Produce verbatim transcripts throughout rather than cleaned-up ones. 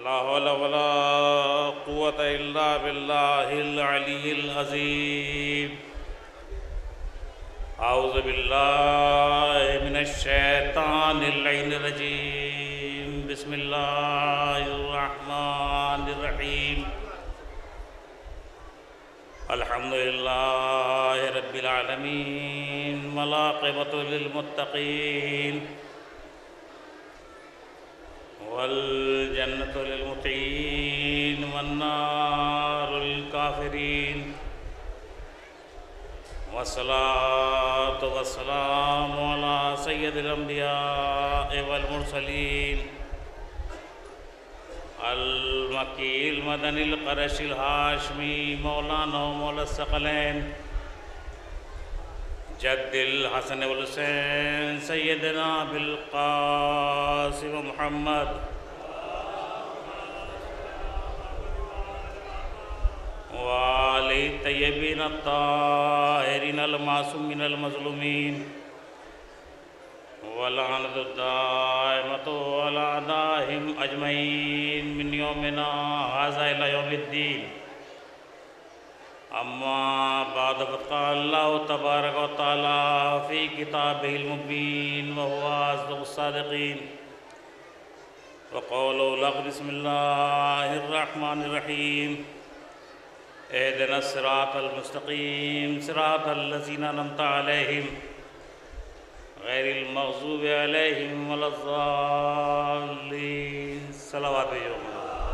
لا حول ولا قوة إلا بالله العلي العظيم. أعوذ بالله من الشيطان اللعين الرجيم. بسم الله الرحمن الرحيم. الحمد لله رب العالمين والعاقبة للمتقين والجنة للمطيعين والنار للكافرين والصلاة والسلام على سيد الأنبياء والمرسلين المكي المدني القرشي الهاشمي مولانا ومولى الثقلين جد الحسن والحسين سيدنا بالقاسم محمد وآله الطيبين الطاهرين المعصومين المظلومين واللعنة الدائمة على أعدائهم أجمعين من يومنا هذا إلى يوم الدين. أما بعد فقال الله تبارك وتعالى في كتابه المبين وهو أصدق الصادقين وقوله الحق. بسم الله الرحمن الرحيم. اهدنا الصراط المستقيم صراط الذين أنعمت عليهم غیر المغضوب علیہم ولا الضالین. صلوات یوم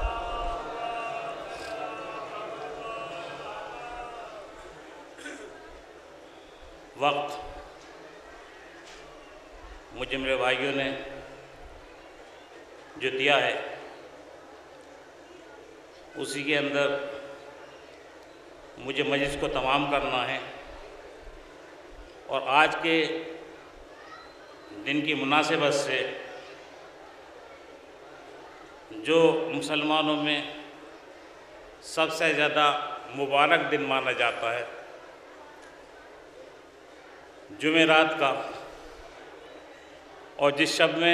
وقت مجھے میرے بھائیوں نے جو دیا ہے اسی کے اندر مجھے مجلس کو تمام کرنا ہے، اور آج کے دن کی مناسبت سے جو مسلمانوں میں سب سے زیادہ مبارک دن مانا جاتا ہے، جمعرات کا، اور جس شب میں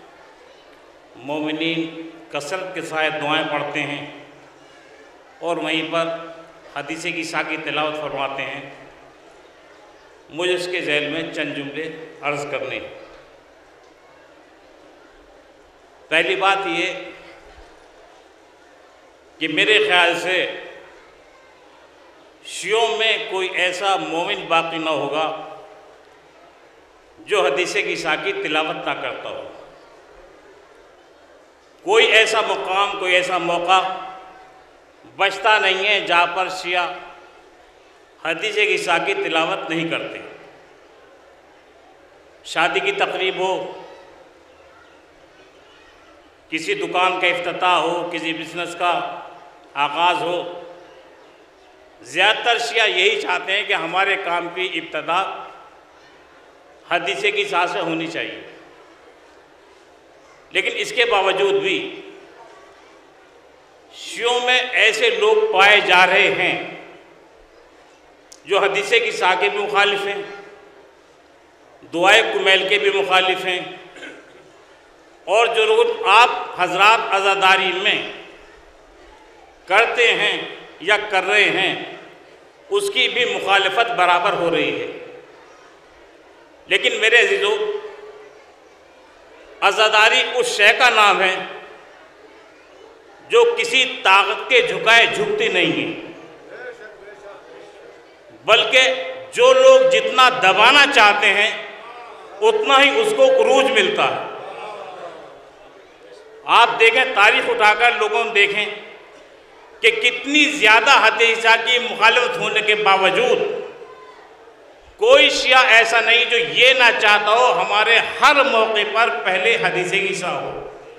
مومنین کثرت کے ساتھ دعائیں پڑھتے ہیں اور وہیں پر حدیث کسا کی تلاوت فرماتے ہیں، مجھے اس کے ذیل میں چند جملے عرض کرنے ہیں. پہلی بات یہ کہ میرے خیال سے شیعوں میں کوئی ایسا مومن باقی نہ ہوگا جو حدیث کسا کی تلاوت نہ کرتا ہو. کوئی ایسا مقام، کوئی ایسا موقع بچتا نہیں ہے جہاں پر شیعہ حدیث کسا کی تلاوت نہیں کرتے. شادی کی تقریب ہو، کسی دکان کا افتتاح ہو، کسی بزنس کا آغاز ہو، زیادہ تر شیعہ یہی چاہتے ہیں کہ ہمارے کام کی ابتدا حدیث کسا سے ہونی چاہیے. لیکن اس کے باوجود بھی شیعوں میں ایسے لوگ پائے جا رہے ہیں جو حدیث کسا کے بھی مخالف ہیں، دعائے کمیل کے بھی مخالف ہیں، اور جو لوگ آپ حضرات عزاداری میں کرتے ہیں یا کر رہے ہیں اس کی بھی مخالفت برابر ہو رہی ہے. لیکن میرے عزیزو، عزاداری اس شے کا نام ہے جو کسی طاقت کے جھکائے جھکتی نہیں ہے، بلکہ جو لوگ جتنا دبانا چاہتے ہیں اتنا ہی اس کو عروج ملتا ہے. آپ دیکھیں، تاریخ اٹھا کر لوگوں نے دیکھیں کہ کتنی زیادہ حدیث کی مخالفت ہونے کے باوجود کوئی شیعہ ایسا نہیں جو یہ نہ چاہتا ہو ہمارے ہر موقع پر پہلے حدیث کسا ہو.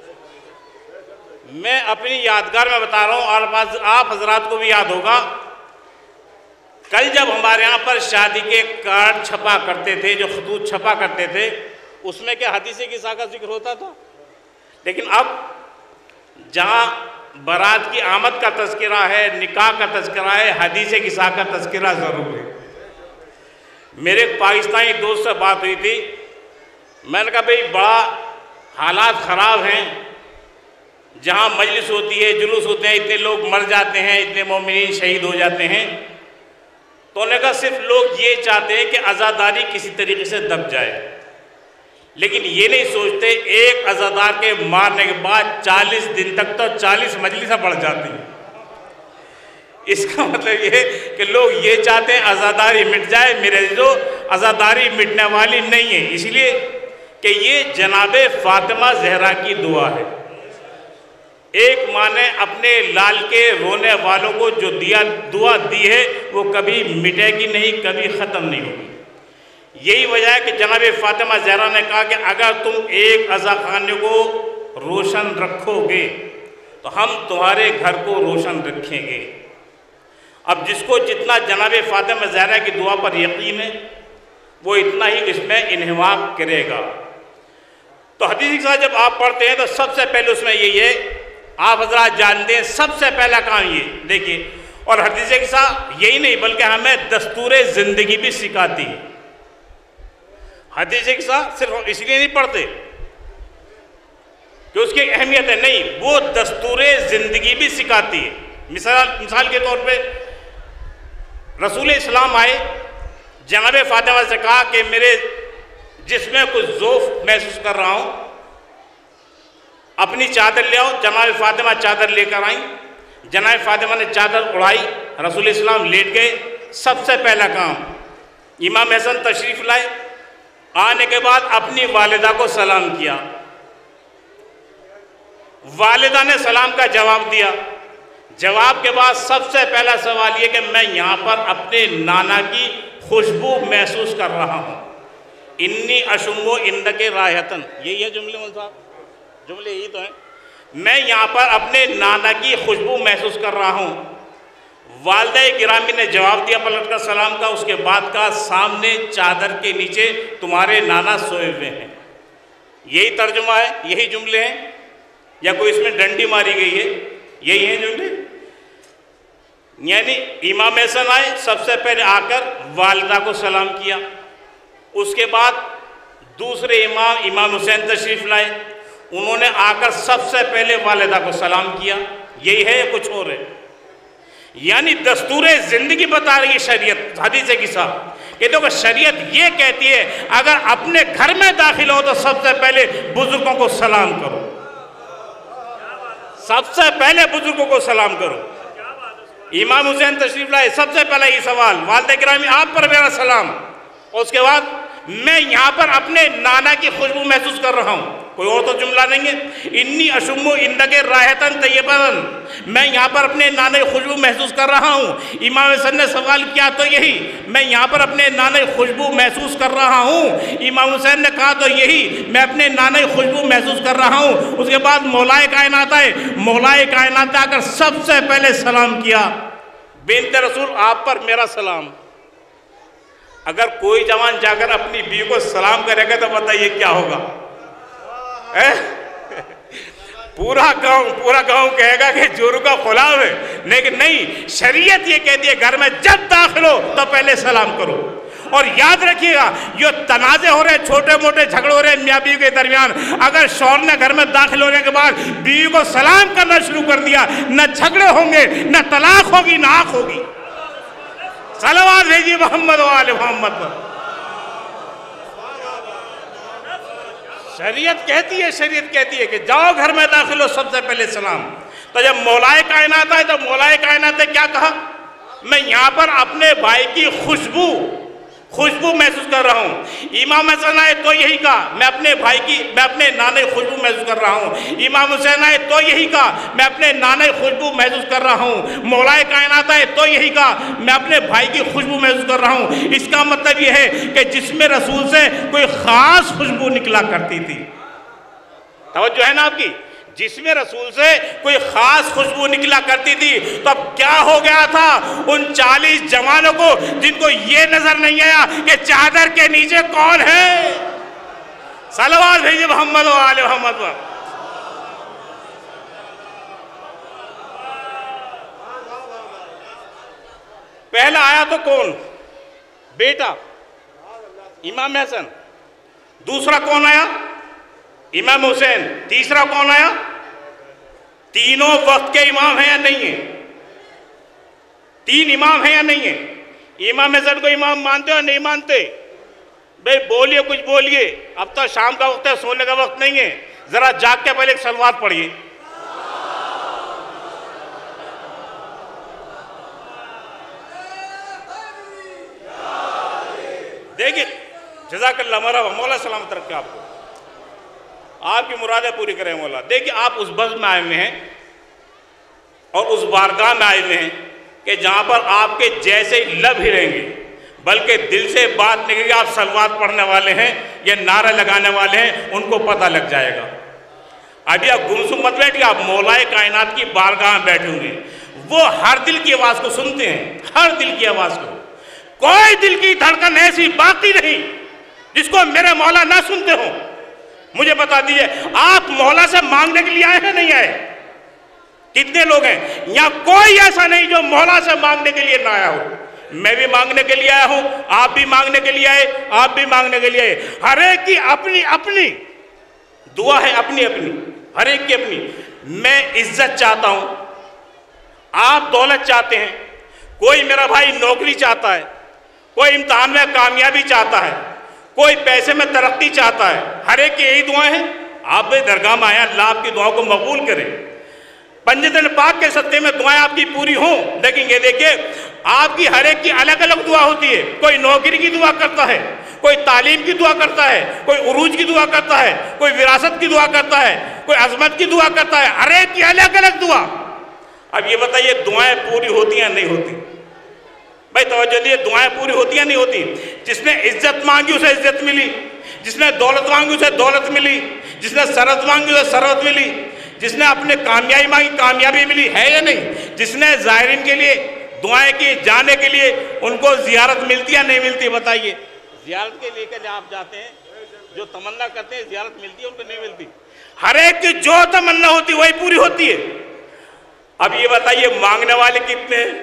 میں اپنی یادگار میں بتا رہا ہوں، اور آپ حضرات کو بھی یاد ہوگا، کل جب ہمارے ہاں پر شادی کے کارڈ چھپا کرتے تھے، جو خطوط چھپا کرتے تھے، اس میں کیا حدیث کسا کا ذکر ہوتا تھا؟ لیکن اب جہاں برات کی آمد کا تذکرہ ہے، نکاح کا تذکرہ ہے، حدیث کسا کا تذکرہ ضرور ہے. میرے ایک پاکستانی دوست سے بات ہوئی تھی، میں نے کہا بھئی بڑا حالات خراب ہیں، جہاں مجلس ہوتی ہے، جلوس ہوتے ہیں، اتنے لوگ مر جاتے ہیں، اتنے مومنین شہید ہو جاتے ہیں، تو انہوں نے کہا صرف لوگ یہ چاہتے ہیں کہ عزاداری کسی طریقے سے دب جائے، لیکن یہ نہیں سوچتے ایک عزادار کے مارنے کے بعد چالیس دن تک تو چالیس مجلسیں بڑھ جاتی ہیں۔ اس کا مطلب یہ ہے کہ لوگ یہ چاہتے ہیں عزاداری مٹ جائے، میرے جو عزاداری مٹنے والی نہیں ہے، اس لیے کہ یہ جناب فاطمہ زہرا کی دعا ہے۔ ایک ماں نے اپنے لال کے رونے والوں کو جو دیا دعا دی ہے وہ کبھی مٹے گی نہیں، کبھی ختم نہیں ہوگی۔ یہی وجہ ہے کہ جناب فاطمہ زہرا نے کہا کہ اگر تم ایک عزا خانے کو روشن رکھو گے تو ہم تمہارے گھر کو روشن رکھیں گے۔ اب جس کو جتنا جناب فاطمہ زہرا کی دعا پر یقین ہے وہ اتنا ہی اس میں انہماک کرے گا۔ تو حدیث کے ساتھ جب آپ پڑھتے ہیں تو سب سے پہلے اس میں یہی ہے، آپ حضرات جانتے ہیں سب سے پہلا کام یہ دیکھیے، اور حدیث کے ساتھ یہی نہیں بلکہ ہمیں دستور زندگی بھی سکھاتی ہے۔ حدیث کے ساتھ صرف اس لیے نہیں پڑھتے کہ اس کی اہمیت ہے، نہیں، وہ دستور زندگی بھی سکھاتی ہے۔ مثال مثال کے طور پہ رسول اسلام آئے، جناب فاطمہ سے کہا کہ میرے جسم میں کچھ ضعف محسوس کر رہا ہوں، اپنی چادر لے آؤ۔ جناب فاطمہ چادر لے کر آئیں، جناب فاطمہ نے چادر اڑائی، رسول اسلام لیٹ گئے۔ سب سے پہلا کام امام حسن تشریف لائے، آنے کے بعد اپنی والدہ کو سلام کیا، والدہ نے سلام کا جواب دیا، جواب کے بعد سب سے پہلا سوال یہ کہ میں یہاں پر اپنے نانا کی خوشبو محسوس کر رہا ہوں، انی اشمو اندک رائحتن، یہی ہے جملے مول صاحب، جملے یہی تو ہیں، میں یہاں پر اپنے نانا کی خوشبو محسوس کر رہا ہوں۔ والدہ گرامی نے جواب دیا پلٹ کر سلام کا، اس کے بعد کا سامنے چادر کے نیچے تمہارے نانا سوئے ہوئے ہیں۔ یہی ترجمہ ہے، یہی جملے ہیں، یا کوئی اس میں ڈنڈی ماری گئی ہے؟ یہی ہیں جملے۔ یعنی امام حسن آئے، سب سے پہلے آ کر والدہ کو سلام کیا، اس کے بعد دوسرے امام امام حسین تشریف لائے، انہوں نے آ کر سب سے پہلے والدہ کو سلام کیا۔ یہی ہے یا کچھ اور ہے؟ یعنی دستور زندگی بتا رہی ہے شریعت حدیث کی صاحب کہ دیکھو شریعت یہ کہتی ہے اگر اپنے گھر میں داخل ہو تو سب سے پہلے بزرگوں کو سلام کرو، سب سے پہلے بزرگوں کو سلام کرو۔ امام حسین تشریف لائے، سب سے پہلے یہ سوال، والدہ گرامی آپ پر میرا سلام، اور اس کے بعد میں یہاں پر اپنے نانا کی خوشبو محسوس کر رہا ہوں۔ کوئی اور تو جملہ نہیں ہے، انی اشمو اندک رائحتن طیبتن، میں یہاں پر اپنے نانا کی خوشبو محسوس کر رہا ہوں۔ امام حسن نے سوال کیا تو یہی، میں یہاں پر اپنے نانا کی خوشبو محسوس کر رہا ہوں۔ امام حسین نے کہا تو یہی، میں اپنے نانا کی خوشبو محسوس کر رہا ہوں۔ اس کے بعد مولائے کائنات آئے، مولائے کائنات آ کر سب سے پہلے سلام کیا، بنت رسول آپ پر میرا سلام۔ اگر کوئی جوان جا کر اپنی بیوی کو سلام کرے گا تو بتائیے کیا ہوگا؟ پورا گاؤں پورا گاؤں کہے گا کہ جورو کا خلاف ہے، لیکن نہیں، شریعت یہ کہتی ہے گھر میں جب داخل ہو تو پہلے سلام کرو۔ اور یاد رکھیے گا جو تنازع ہو رہے ہیں، چھوٹے موٹے جھگڑے ہو رہے ہیں میاں بیوی کے درمیان، اگر شوہر نے گھر میں داخل ہونے کے بعد بیوی کو سلام کرنا شروع کر دیا، نہ جھگڑے ہوں گے، نہ طلاق ہوگی، نہ آنکھ ہوگی۔ صلوات بھیجیے محمد و آل محمد پر۔ شریعت کہتی ہے شریعت کہتی ہے کہ جاؤ گھر میں داخل ہو سب سے پہلے سلام۔ تو جب مولائے کائنات آئے تو مولائے کائنات نے کیا کہا؟ میں یہاں پر اپنے بھائی کی خوشبو خوشبو محسوس کر رہا ہوں۔ امام حسن آئے تو یہی کہا، میں اپنے بھائی کی میں اپنے نانے کی خوشبو محسوس کر رہا ہوں۔ امام حسین آئے تو یہی کہا، میں اپنے نانے کی خوشبو محسوس کر رہا ہوں۔ مولائے کائنات آئے تو یہی کہا، میں اپنے بھائی کی خوشبو محسوس کر رہا ہوں۔ اس کا مطلب یہ ہے کہ جسم رسول سے کوئی خاص خوشبو نکلا کرتی تھی۔ توجہ ہے نا آپ کی؟ جسم رسول سے کوئی خاص خوشبو نکلا کرتی تھی، تو اب کیا ہو گیا تھا ان چالیس جوانوں کو جن کو یہ نظر نہیں آیا کہ چادر کے نیچے کون ہے؟ صلوات بھیجیے محمد و آل محمد پر۔ پہلا آیا تو کون؟ بیٹا امام حسن۔ دوسرا کون آیا؟ امام حسین۔ تیسرا کون آیا؟ تینوں وقت کے امام ہیں یا نہیں ہیں؟ تین امام ہیں یا نہیں ہیں؟ امام حسن کو امام مانتے ہو نہیں مانتے؟ بھئی بولیے، کچھ بولیے، اب تو شام کا وقت ہے، سونے کا وقت نہیں ہے، ذرا جاگ کے پہلے ایک صلوات پڑھیے۔ دیکھیں، جزاک اللہ مرحبا، مولا سلامت رکھے آپ کو، آپ کی مرادیں پوری کریں مولا۔ دیکھیں آپ اس بز میں آئے ہوئے ہیں اور اس بارگاہ میں آئے ہوئے ہیں کہ جہاں پر آپ کے جیسے لب ہی رہیں گے، بلکہ دل سے بات نکلے گی، آپ صلوات پڑھنے والے ہیں یا نعرہ لگانے والے ہیں، ان کو پتہ لگ جائے گا۔ ابھی آپ گمسم مت بیٹھیے، آپ مولائے کائنات کی بارگاہ میں بیٹھے ہوں گے، وہ ہر دل کی آواز کو سنتے ہیں، ہر دل کی آواز کو۔ کوئی دل کی دھڑکن ایسی باقی نہیں جس کو میرے مولا نہ سنتے ہوں۔ مجھے بتا دیجئے، آپ مولا سے مانگنے کے لیے آئے ہیں نہیں آئے؟ کتنے لوگ ہیں یہاں؟ کوئی ایسا نہیں جو مولا سے مانگنے کے لیے نہ آیا ہو۔ میں بھی مانگنے کے لیے آیا ہوں، آپ بھی مانگنے کے لیے آئے، آپ بھی مانگنے کے لیے آئے۔ ہر ایک کی اپنی اپنی دعا ہے، اپنی اپنی، ہر ایک کی اپنی۔ میں عزت چاہتا ہوں، آپ دولت چاہتے ہیں، کوئی میرا بھائی نوکری چاہتا ہے، کوئی امتحان میں کامیابی چاہتا ہے، کوئی پیسے میں ترقی چاہتا ہے۔ ہر ایک کی یہی دعائیں ہیں۔ آپ بھی درگاہ میں آئے، اللہ آپ کی دعاؤں کو مقبول کرے۔ پنجتن پاک کے صدقے میں دعائیں آپ کی پوری ہوں۔ لیکن یہ دیکھیں، آپ کی ہر ایک کی الگ الگ دعا ہوتی ہے۔ کوئی نوکری کی دعا کرتا ہے، کوئی تعلیم کی دعا کرتا ہے، کوئی عروج کی دعا کرتا ہے، کوئی وراثت کی دعا کرتا ہے، کوئی عظمت کی دعا کرتا ہے۔ ہر ایک کی الگ الگ دعا۔ اب یہ بتائیے دعائیں پوری ہوتی ہیں نہیں ہوتی؟ بھائی توجہ دیئے، دعائیں پوری ہوتی ہیں نہیں ہوتی؟ جس نے عزت مانگی اسے عزت ملی، جس نے دولت مانگی اسے دولت ملی، جس نے سرحد مانگی اسے سرحد ملی، جس نے اپنے کامیابی مانگی کامیابی ملی، ہے یا نہیں؟ جس نے زائرین کے لیے دعائیں کی، جانے کے لیے ان کو زیارت ملتی یا نہیں ملتی؟ بتائیے، زیارت کے لے کے آپ جاتے ہیں، جو تمنا کرتے ہیں زیارت ملتی ہے، ان کو نہیں ملتی۔ ہر ایک کی جو تمنا ہوتی ہے وہی پوری ہوتی ہے۔ اب یہ بتائیے مانگنے والے کتنے ہیں؟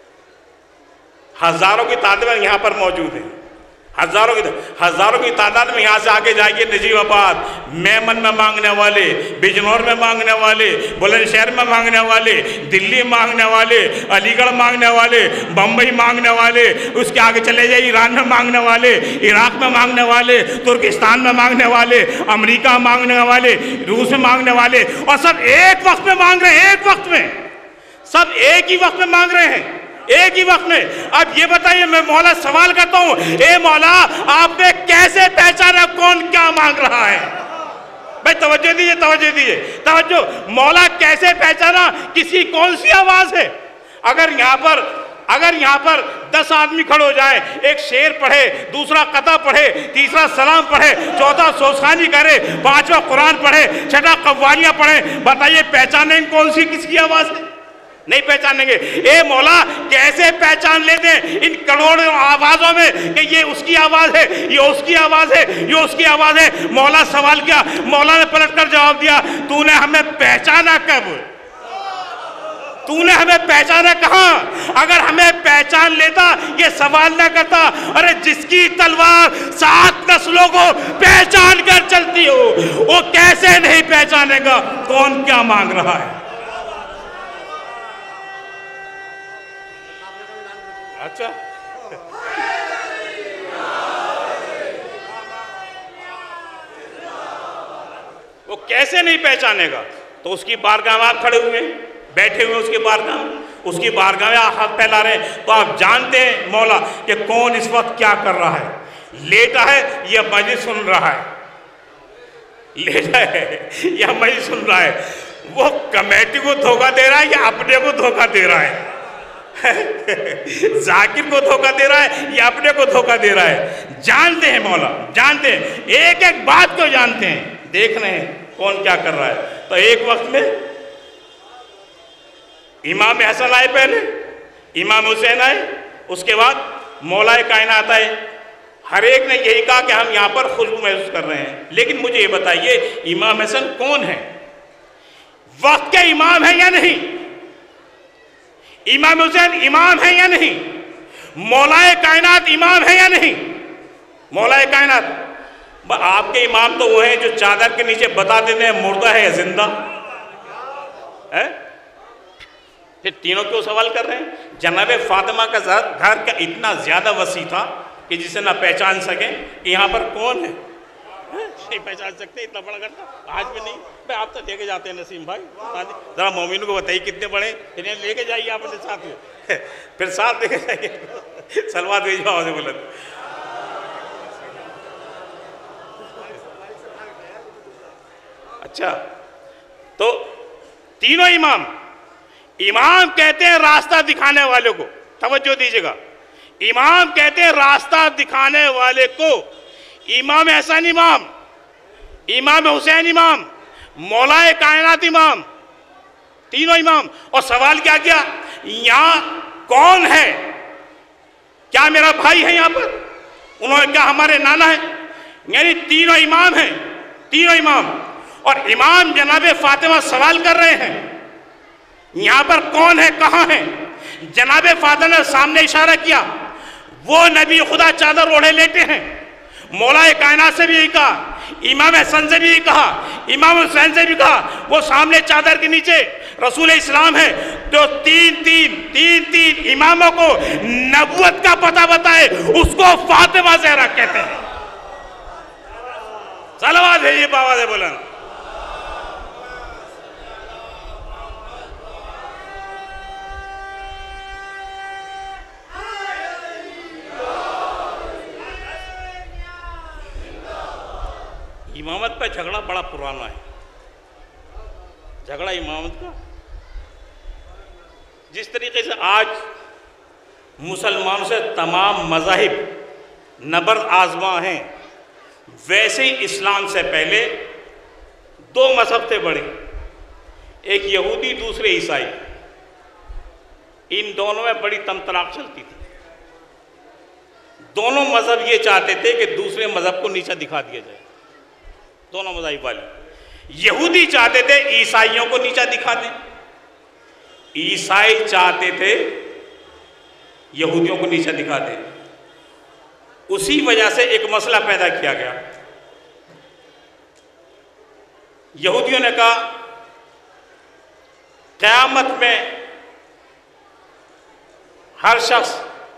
ہزاروں کی تعداد میں یہاں پر موجود ہیں، ہزاروں کی ہزاروں کی تعداد میں یہاں سے آگے جائیے، نجیب آباد، میمن میں مانگنے والے، بجنور میں مانگنے والے، بلند شہر میں مانگنے والے، دلی مانگنے والے، علی گڑھ مانگنے والے، بمبئی مانگنے والے، اس کے آگے چلے جائیے ایران میں مانگنے والے، عراق میں مانگنے والے، ترکستان میں مانگنے والے، امریکہ مانگنے والے، روس میں مانگنے والے، اور سب ایک وقت میں مانگ رہے ہیں، ایک وقت میں، سب ایک ہی وقت میں مانگ رہے ہیں، ایک ہی وقت میں۔ اب یہ بتائیے، میں مولا سوال کرتا ہوں، اے مولا آپ نے کیسے پہچانا کون کیا مانگ رہا ہے؟ بھائی توجہ دیجئے، توجہ دیجئے، توجہ۔ مولا کیسے پہچانا کسی کون سی آواز ہے؟ اگر یہاں پر اگر یہاں پر دس آدمی کھڑے ہو جائیں، ایک شعر پڑھے، دوسرا قطع پڑھے، تیسرا سلام پڑھے، چوتھا سوسخانی کرے، پانچواں قرآن پڑھے، چھٹا قوالیاں پڑھے، بتائیے پہچانیں کون سی کس کی آواز ہے؟ نہیں پہچانیں گے۔ اے مولا کیسے پہچان لیتے ہیں ان کروڑوں آوازوں میں کہ یہ اس کی آواز ہے، یہ اس کی آواز ہے، یہ اس کی آواز ہے؟ مولا سوال کیا، مولا نے پلٹ کر جواب دیا، تو نے ہمیں پہچانا کب؟ تو نے ہمیں پہچانا کہاں؟ اگر ہمیں پہچان لیتا یہ سوال نہ کرتا، ارے جس کی تلوار سات نسلوں کو پہچان کر چلتی ہو وہ کیسے نہیں پہچانے گا کون کیا مانگ رہا ہے؟ اچھا وہ کیسے نہیں پہچانے گا؟ تو اس کی بارگاہ میں آپ کھڑے ہوئے بیٹھے ہوئے، اس کی بارگاہ میں اس کی بارگاہ میں ہاتھ پھیلا رہے ہیں، تو آپ جانتے ہیں مولا کہ کون اس وقت کیا کر رہا ہے، لیٹا ہے یا مجلس سن رہا ہے، لیٹا ہے یا مجلس سن رہا ہے، وہ کمیٹی کو دھوکہ دے رہا ہے یا اپنے کو دھوکہ دے رہا ہے، ذاکر کو دھوکہ دے رہا ہے یا اپنے کو دھوکہ دے رہا ہے؟ جانتے ہیں مولا، جانتے ہیں، ایک ایک بات کو جانتے ہیں، دیکھ رہے ہیں کون کیا کر رہا ہے۔ تو ایک وقت میں امام حسن آئے، پہلے امام حسین آئے، اس کے بعد مولا کائنات آئے۔ ہر ایک نے یہی کہا کہ ہم یہاں پر خوشبو محسوس کر رہے ہیں، لیکن مجھے یہ بتائیے امام حسن کون ہے؟ وقت کے امام ہیں یا نہیں؟ امام حسین امام ہیں یا نہیں؟ مولا کائنات امام ہیں یا نہیں؟ مولا کائنات آپ کے امام تو وہ ہیں جو چادر کے نیچے بتا دیتے ہیں مردہ ہے یا زندہ۔ پھر تینوں کیوں سوال کر رہے ہیں؟ جناب فاطمہ کا گھر کا اتنا زیادہ وسیع تھا کہ جسے نہ پہچان سکیں کہ یہاں پر کون ہے، نہیں پہچان سکتے، اتنا بڑا گھر تھا. آج بھی نہیں. بھائی آپ تو لے کے جاتے ہیں نسیم بھائی، ذرا مومن کو بتائیے کتنے بڑے، پھر لے کے جائیے آپ اپنے ساتھ میں، پھر ساتھ لے کے جائیے. سلوات بھیجو آواز بلند. اچھا تو تینوں امام امام کہتے ہیں راستہ دکھانے والے کو، توجہ دیجیے گا، امام کہتے ہیں راستہ دکھانے والے کو. امام حسن امام، امام حسین امام، مولا کائنات امام، تینوں امام. اور سوال کیا کیا؟ یہاں کون ہے؟ کیا میرا بھائی ہے یہاں پر؟ انہوں نے کہا ہمارے نانا ہے. یعنی تینوں امام ہیں، تینوں امام. اور امام جناب فاطمہ سوال کر رہے ہیں یہاں پر کون ہے، کہاں ہے؟ جناب فاطمہ نے سامنے اشارہ کیا، وہ نبی خدا چادر اوڑھے لیٹے ہیں. مولا کائنات سے بھی یہی کہا، امام حسن سے بھی یہی کہا، امام حسین سے بھی کہا، وہ سامنے چادر کے نیچے رسول اسلام ہے. تو تین تین تین تین اماموں کو نبوت کا پتہ بتائے، اس کو فاطمہ زہرا کہتے ہیں. صلوات ہے یہ باواز بلند. امامت پہ جھگڑا بڑا پرانا ہے، جھگڑا امامت کا. جس طریقے سے آج مسلمانوں سے تمام مذاہب نبرد آزما ہیں، ویسے ہی اسلام سے پہلے دو مذہب تھے بڑے، ایک یہودی دوسرے عیسائی. ان دونوں میں بڑی تمطراق چلتی تھی. دونوں مذہب یہ چاہتے تھے کہ دوسرے مذہب کو نیچا دکھا دیا جائے. دونوں مذاہب والے یہودی چاہتے تھے عیسائیوں کو نیچا دکھا دیں، عیسائی چاہتے تھے یہودیوں کو نیچا دکھا دیں. اسی وجہ سے ایک مسئلہ پیدا کیا گیا. یہودیوں نے کہا قیامت میں ہر شخص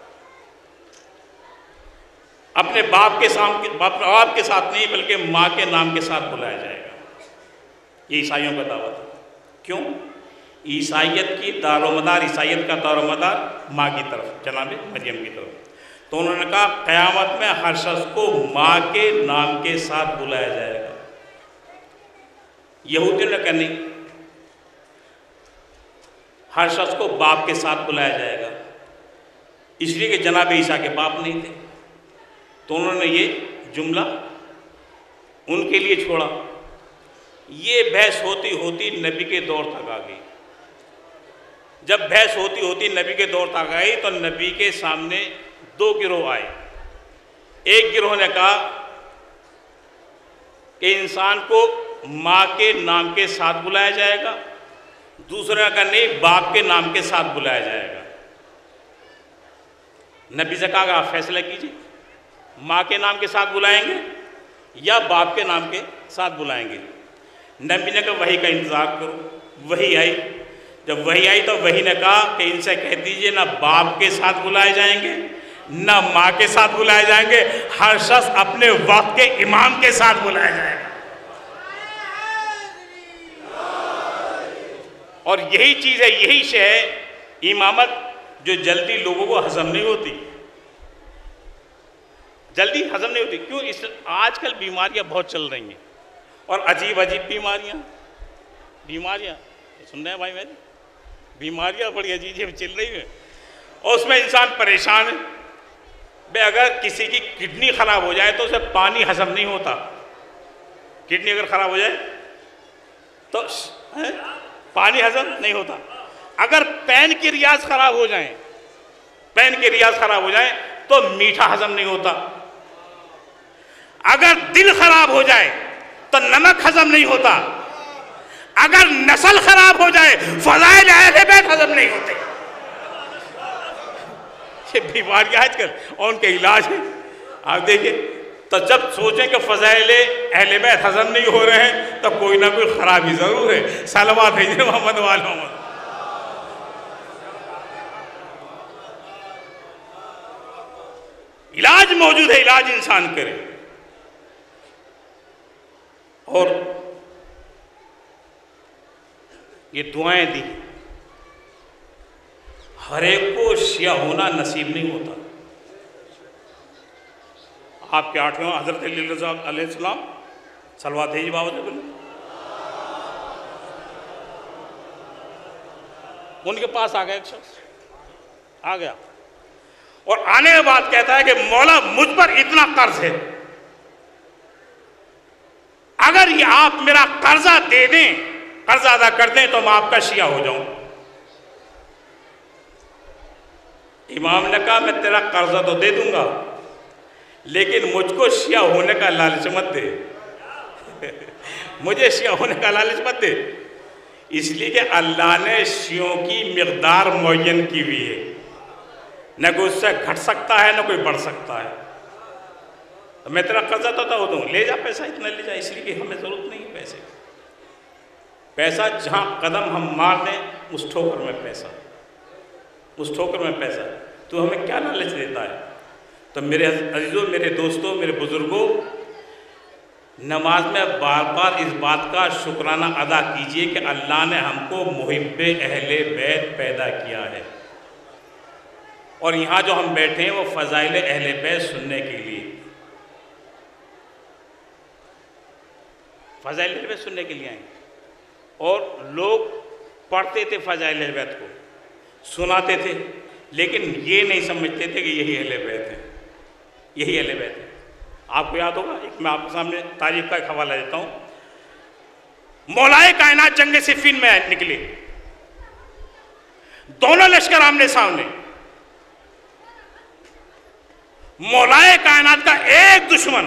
اپنے باپ کے ساتھ باپ کے ساتھ نہیں بلکہ ماں کے نام کے ساتھ بلایا جائے گا. یہ عیسائیوں کا دعویٰ تھا. کیوں؟ عیسائیت کی دار و مدار، عیسائیت کا دار و مدار ماں کی طرف، جناب مریم کی طرف. تو انہوں نے کہا قیامت میں ہر شخص کو ماں کے نام کے ساتھ بلایا جائے گا. یہودیوں نے کہا نہیں، ہر شخص کو باپ کے ساتھ بلایا جائے گا، اس لیے کہ جناب عیسیٰ کے باپ نہیں تھے. تو انہوں نے یہ جملہ ان کے لیے چھوڑا. یہ بحث ہوتی ہوتی نبی کے دور تک آ گئی. جب بحث ہوتی ہوتی نبی کے دور تک آئی تو نبی کے سامنے دو گروہ آئے. ایک گروہ نے کہا کہ انسان کو ماں کے نام کے ساتھ بلایا جائے گا. دوسرے نے کہا نہیں، باپ کے نام کے ساتھ بلایا جائے گا. نبی سے کہا کہ آپ فیصلہ کیجیے، ماں کے نام کے ساتھ بلائیں گے یا باپ کے نام کے ساتھ بلائیں گے. نبی نے کہا وحی کا انتظار کرو. وحی آئی. جب وحی آئی تو وحی نے کہا کہ ان سے کہہ دیجئے نہ باپ کے ساتھ بلائے جائیں گے نہ ماں کے ساتھ بلائے جائیں گے، ہر شخص اپنے وقت کے امام کے ساتھ بلایا جائے گا. اور یہی چیز ہے، یہی شے ہے امامت جو جلدی لوگوں کو ہضم نہیں ہوتی، جلدی ہضم نہیں ہوتی. کیوں؟ اس آج کل بیماریاں بہت چل رہی ہیں، اور عجیب عجیب بیماریاں بیماریاں سن رہے ہیں بھائی میرے، بیماریاں بڑی عجیب عجیب چل رہی ہیں، اور اس میں انسان پریشان ہے. بے اگر کسی کی کڈنی خراب ہو جائے تو اسے پانی ہضم نہیں ہوتا. کڈنی اگر خراب ہو جائے تو پانی ہضم نہیں ہوتا. اگر پین کی ریاض خراب ہو جائیں پین کی ریاض خراب ہو جائیں تو میٹھا ہضم نہیں ہوتا. اگر دل خراب ہو جائے تو نمک ہضم نہیں ہوتا. اگر نسل خراب ہو جائے فضائل اہل بیت ہضم نہیں ہوتے. یہ بیماریاں آج کل اور ان کے علاج ہیں. آپ دیکھیں تو جب سوچیں کہ فضائل اہل بیت ہضم نہیں ہو رہے ہیں تو کوئی نہ کوئی خرابی ضرور ہے. صلوات بھیجیں محمد وال محمد. علاج موجود ہے, علاج انسان کرے. اور یہ دعائیں دی, ہر ایک کو شیعہ ہونا نصیب نہیں ہوتا. آپ کے آٹھویں حضرت علی رضا علیہ السلام صلوات بھیجیے بابا جی بولے, ان کے پاس آ گیا ایک شخص, آ گیا اور آنے کے بعد کہتا ہے کہ مولا مجھ پر اتنا قرض ہے, اگر یہ آپ میرا قرضہ دے دیں, قرض ادا کر دیں تو میں آپ کا شیعہ ہو جاؤں. امام نے کہا میں تیرا قرضہ تو دے دوں گا لیکن مجھ کو شیعہ ہونے کا لالچ مت دے. مجھے شیعہ ہونے کا لالچ مت دے, اس لیے کہ اللہ نے شیعوں کی مقدار معین کی ہوئی ہے, نہ کوئی اس سے گھٹ سکتا ہے نہ کوئی بڑھ سکتا ہے. میں تیرا قرضہ تو دو دوں, لے جا پیسہ اتنا لے جا, اس لیے کہ ہمیں ضرورت نہیں ہے پیسے. پیسہ جہاں قدم ہم مار دیں اس ٹھوکر میں پیسہ, اس ٹھوکر میں پیسہ. تو ہمیں کیا لالچ دیتا ہے؟ تو میرے عزیزوں, میرے دوستوں, میرے بزرگوں, نماز میں بار بار اس بات کا شکرانہ ادا کیجئے کہ اللہ نے ہم کو محب اہل بیت پیدا کیا ہے, اور یہاں جو ہم بیٹھے ہیں وہ فضائل اہل بیت سننے کے لیے, فضائل اہل بیت سننے کے لیے آئیں. اور لوگ پڑھتے تھے فضائل اہل بیت کو, سناتے تھے, لیکن یہ نہیں سمجھتے تھے کہ یہی اہل بیت ہے, یہی اہل بیت ہے. آپ کو یاد ہوگا, ایک میں آپ کے سامنے تاریخ کا ایک حوالہ دیتا ہوں. مولائے کائنات جنگ صفین میں نکلے, دونوں لشکر آمنے سامنے. مولائے کائنات کا ایک دشمن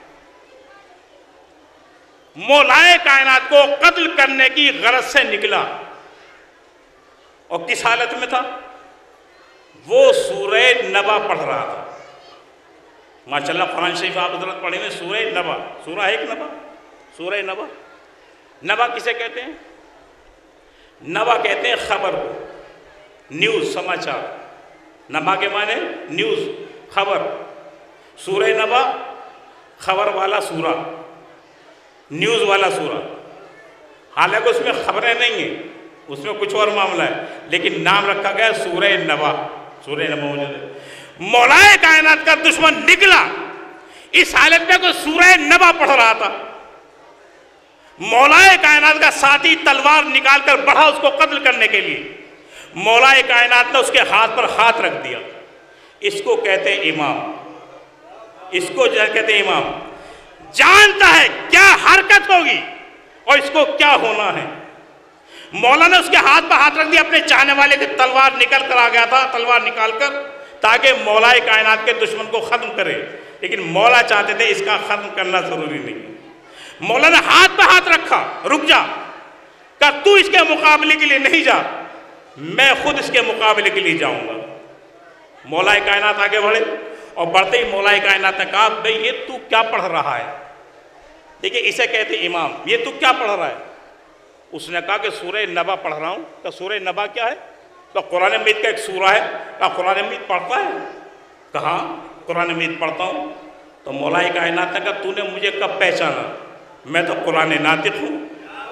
مولائے کائنات کو قتل کرنے کی غرض سے نکلا, اور کس حالت میں تھا؟ وہ سورہ نبا پڑھ رہا تھا. ماشاءاللہ قرآن شریف آپ حضرت پڑھیں گے, سورہ نبا, سورہ ہے ایک نبا, سورہ نبا. نبا کسے کہتے ہیں؟ نبا کہتے ہیں خبر کو, نیوز, سماچار. نبا کے معنی نیوز, خبر. سورہ نبا خبر والا سورہ, نیوز والا سورہ. حالانکہ اس میں خبریں نہیں ہیں, اس میں کچھ اور معاملہ ہے, لیکن نام رکھا گیا سورہ نبا. سورہ نبا موجود ہے. مولائے کائنات کا دشمن نکلا اس حالت میں کوئی سورہ نبا پڑھ رہا تھا. مولائے کائنات کا ساتھی تلوار نکال کر بڑھا اس کو قتل کرنے کے لیے. مولائے کائنات نے اس کے ہاتھ پر ہاتھ رکھ دیا. اس کو کہتے ہیں امام, اس کو کہتے ہیں امام. جانتا ہے کیا حرکت ہوگی اور اس کو کیا ہونا ہے. مولا نے اس کے ہاتھ پر ہاتھ رکھ دیا. اپنے چاہنے والے کی تلوار نکل کر آ گیا تھا, تلوار نکال کر, تاکہ مولائے کائنات کے دشمن کو ختم کرے. لیکن مولا چاہتے تھے اس کا ختم کرنا ضروری نہیں. مولا نے ہاتھ پہ ہاتھ رکھا, رک جا, کہا تو اس کے مقابلے کے لیے نہیں جا, میں خود اس کے مقابلے کے لیے جاؤں گا. مولائے کائنات آگے بڑھے, اور بڑھتے ہی مولائے کائنات نے کہا بھئی یہ تو کیا پڑھ رہا ہے؟ دیکھیں اسے کہتے امام, یہ تو کیا پڑھ رہا ہے؟ اس نے کہا کہ سورہ نبا پڑھ رہا ہوں. کہ سورہ نبا کیا ہے؟ تو قرآن مجید کا ایک سورہ ہے. کہا قرآن مجید پڑھتا ہے؟ کہا قرآن مجید پڑھتا ہوں. تو مولائے کائنات نے کہا تو نے مجھے کب پہچانا؟ میں تو قرآن ناطق ہوں.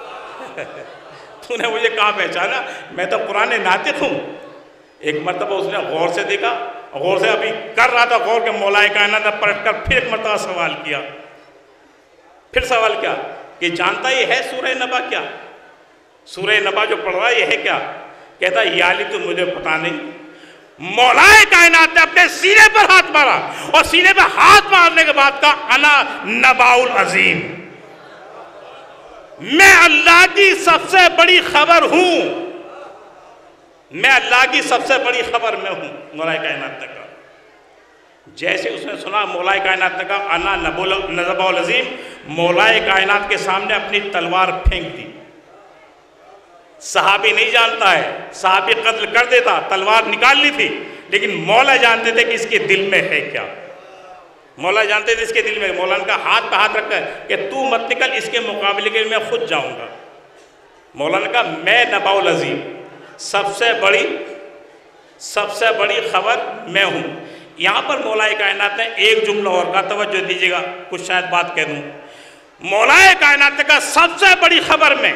تو نے مجھے کہاں پہچانا؟ میں تو قرآن ناطق ہوں. ایک مرتبہ اس نے غور سے دیکھا, غور سے ابھی کر رہا تھا غور کے مولائے کائنات نے پلٹ کر پھر ایک مرتبہ سوال کیا. پھر سوال کیا کہ جانتا یہ ہے سورہ نبا کیا؟ سورہ نبا جو پڑھ رہا ہے یہ ہے کیا؟ کہتا ہے یا علی تو مجھے پتا نہیں. مولائے کائنات نے اپنے سینے پر ہاتھ مارا, اور سینے پر ہاتھ مارنے کے بعد کہا انا نبا العظیم, میں اللہ کی سب سے بڑی خبر ہوں, میں اللہ کی سب سے بڑی خبر میں ہوں. مولائے کائنات نے کہا. جیسے اس نے سنا مولائے کائنات نے کہا انا نبا العظیم, مولائے کائنات کے سامنے اپنی تلوار پھینک دی. صحابی نہیں جانتا ہے, صحابی قتل کر دیتا, تلوار نکال لی تھی, لیکن مولا جانتے تھے کہ اس کے دل میں ہے کیا. مولا جانتے تھے اس کے دل میں، مولانا کا ہاتھ پہ ہاتھ رکھا ہے کہ تو مت نکل، اس کے مقابلے کے میں خود جاؤں گا۔ مولانا کا میں نباء العظیم، سب سے بڑی سب سے بڑی خبر میں ہوں۔ یہاں پر مولا کائنات نے ایک جملہ اور کا توجہ دیجیے گا، کچھ شاید بات کہہ دوں۔ مولا کائنات کا سب سے بڑی خبر میں،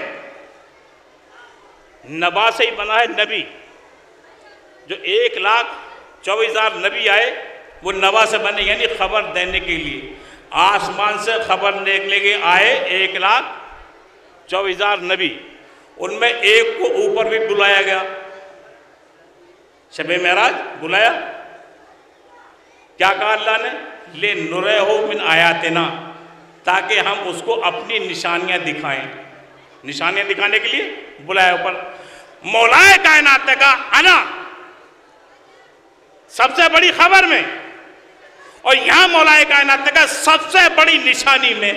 نبا سے ہی بنا ہے نبی، جو ایک لاکھ چوبیس ہزار نبی آئے وہ نبا سے بنے، یعنی خبر دینے کے لیے آسمان سے خبر نکلے گے آئے ایک لاکھ چوبیس ہزار نبی، ان میں ایک کو اوپر بھی بلایا گیا، شب معراج بلایا، کیا کہا اللہ نے؟ لے نُرِیہُ من آیاتنا، تاکہ ہم اس کو اپنی نشانیاں دکھائیں، نشانیاں دکھانے کے لیے بلایا اوپر۔ مولا کائنات کا انا سب سے بڑی خبر میں، اور یہاں مولا کائنات کا سب سے بڑی نشانی میں،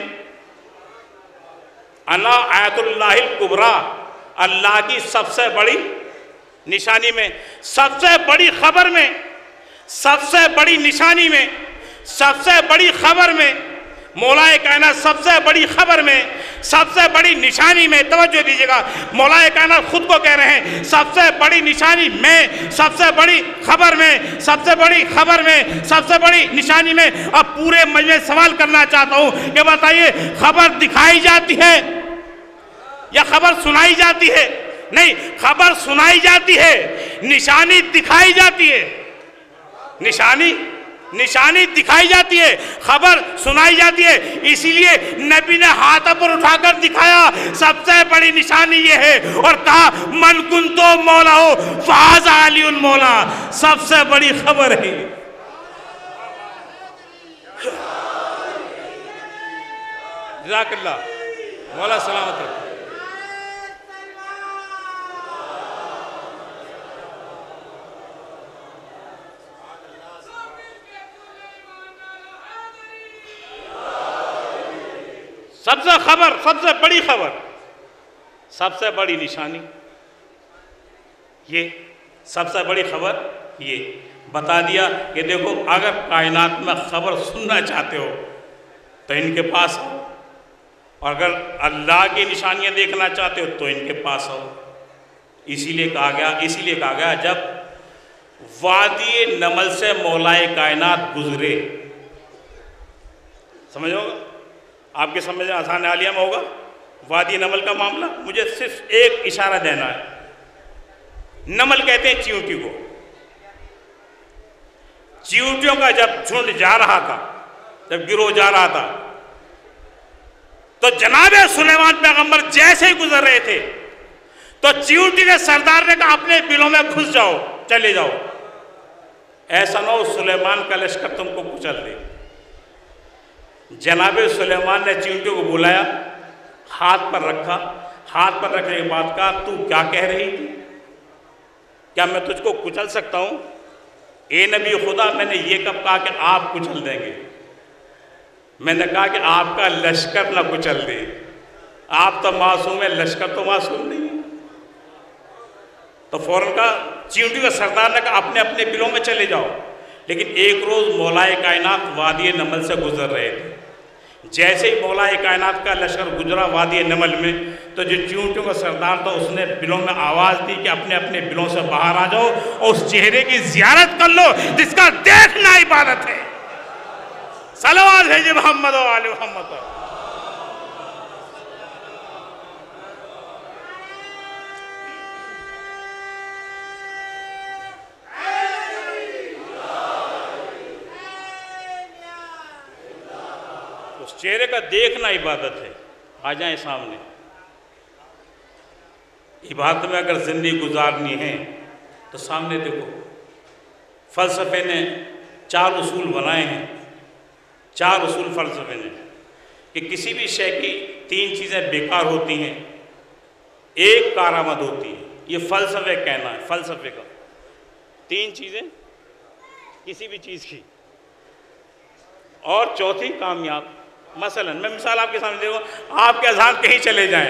انا آیت اللہ الکبریٰ، اللہ کی سب سے بڑی نشانی میں، سب سے بڑی خبر میں، سب سے بڑی نشانی میں، سب سے بڑی خبر میں، مولا کائنات سب سے بڑی خبر میں، سب سے بڑی نشانی میں، توجہ دیجیے گا، مولا کائنات خود کو کہہ رہے ہیں سب سے بڑی نشانی میں، سب سے بڑی خبر میں، سب سے بڑی خبر میں، سب سے بڑی نشانی میں۔ اب پورے مجمع سوال کرنا چاہتا ہوں کہ بتائیے خبر دکھائی جاتی ہے یا خبر سنائی جاتی ہے؟ نہیں، خبر سنائی جاتی ہے، نشانی دکھائی جاتی ہے، نشانی نشانی دکھائی جاتی ہے، خبر سنائی جاتی ہے۔ اسی لیے نبی نے ہاتھ پر اٹھا کر دکھایا سب سے بڑی نشانی یہ ہے، اور کہا من کنتو مولا ہو فہذا علی مولا، سب سے بڑی خبر ہے۔ جزاک اللہ، مولا سلامت رکھو۔ سب سے خبر، سب سے بڑی خبر، سب سے بڑی نشانی یہ، سب سے بڑی خبر یہ بتا دیا کہ دیکھو اگر کائنات میں خبر سننا چاہتے ہو تو ان کے پاس آؤ، اور اگر اللہ کی نشانیاں دیکھنا چاہتے ہو تو ان کے پاس آؤ۔ اسی لیے کہا گیا اسی لیے کہا گیا جب وادی نمل سے مولا کائنات گزرے، سمجھو گا آپ کے سمجھ آسان عالیہ میں ہوگا وادی نمل کا معاملہ، مجھے صرف ایک اشارہ دینا ہے۔ نمل کہتے ہیں چیونٹی کو، چیونٹیوں کا جب جھنڈ جا رہا تھا، جب گروہ جا رہا تھا، تو جناب سلیمان پیغمبر جیسے ہی گزر رہے تھے تو چیونٹی کے سردار نے کہا اپنے بلوں میں گھس جاؤ، چلے جاؤ، ایسا نہ ہو سلیمان کا لشکر تم کو کچل دے۔ جناب سلیمان نے چیونٹی کو بلایا، ہاتھ پر رکھا، ہاتھ پر رکھنے کے بعد کہا تو کیا کہہ رہی تھی؟ کیا میں تجھ کو کچل سکتا ہوں؟ اے نبی خدا، میں نے یہ کب کہا کہ آپ کچل دیں گے؟ میں نے کہا کہ آپ کا لشکر نہ کچل دے، آپ تو معصوم ہے، لشکر تو معصوم نہیں ہے۔ تو فوراً کہا، چیونٹی کا سردار نے کہا اپنے اپنے بلوں میں چلے جاؤ۔ لیکن ایک روز مولا کائنات وادی نمل سے گزر رہے تھے، جیسے ہی مولا کائنات کا لشکر گزرا وادی نمل میں تو جو چیونٹیوں کا سردار تھا اس نے بلوں میں آواز دی کہ اپنے اپنے بلوں سے باہر آ جاؤ اور اس چہرے کی زیارت کر لو جس کا دیکھنا عبادت ہے۔ صلوات بھیجے محمد و آل محمد۔ اس چہرے کا دیکھنا عبادت ہے۔ آ جائیں سامنے۔ عبادت میں اگر زندگی گزارنی ہے تو سامنے دیکھو۔ فلسفے نے چار اصول بنائے ہیں، چار اصول فلسفے نے، کہ کسی بھی شے کی تین چیزیں بیکار ہوتی ہیں، ایک کارآمد ہوتی ہے۔ یہ فلسفے کہنا ہے، فلسفے کا تین چیزیں کسی بھی چیز کی، اور چوتھی کامیاب۔ مثلا میں مثال آپ کے سامنے دیکھو، آپ کے اذہان کہیں چلے جائیں،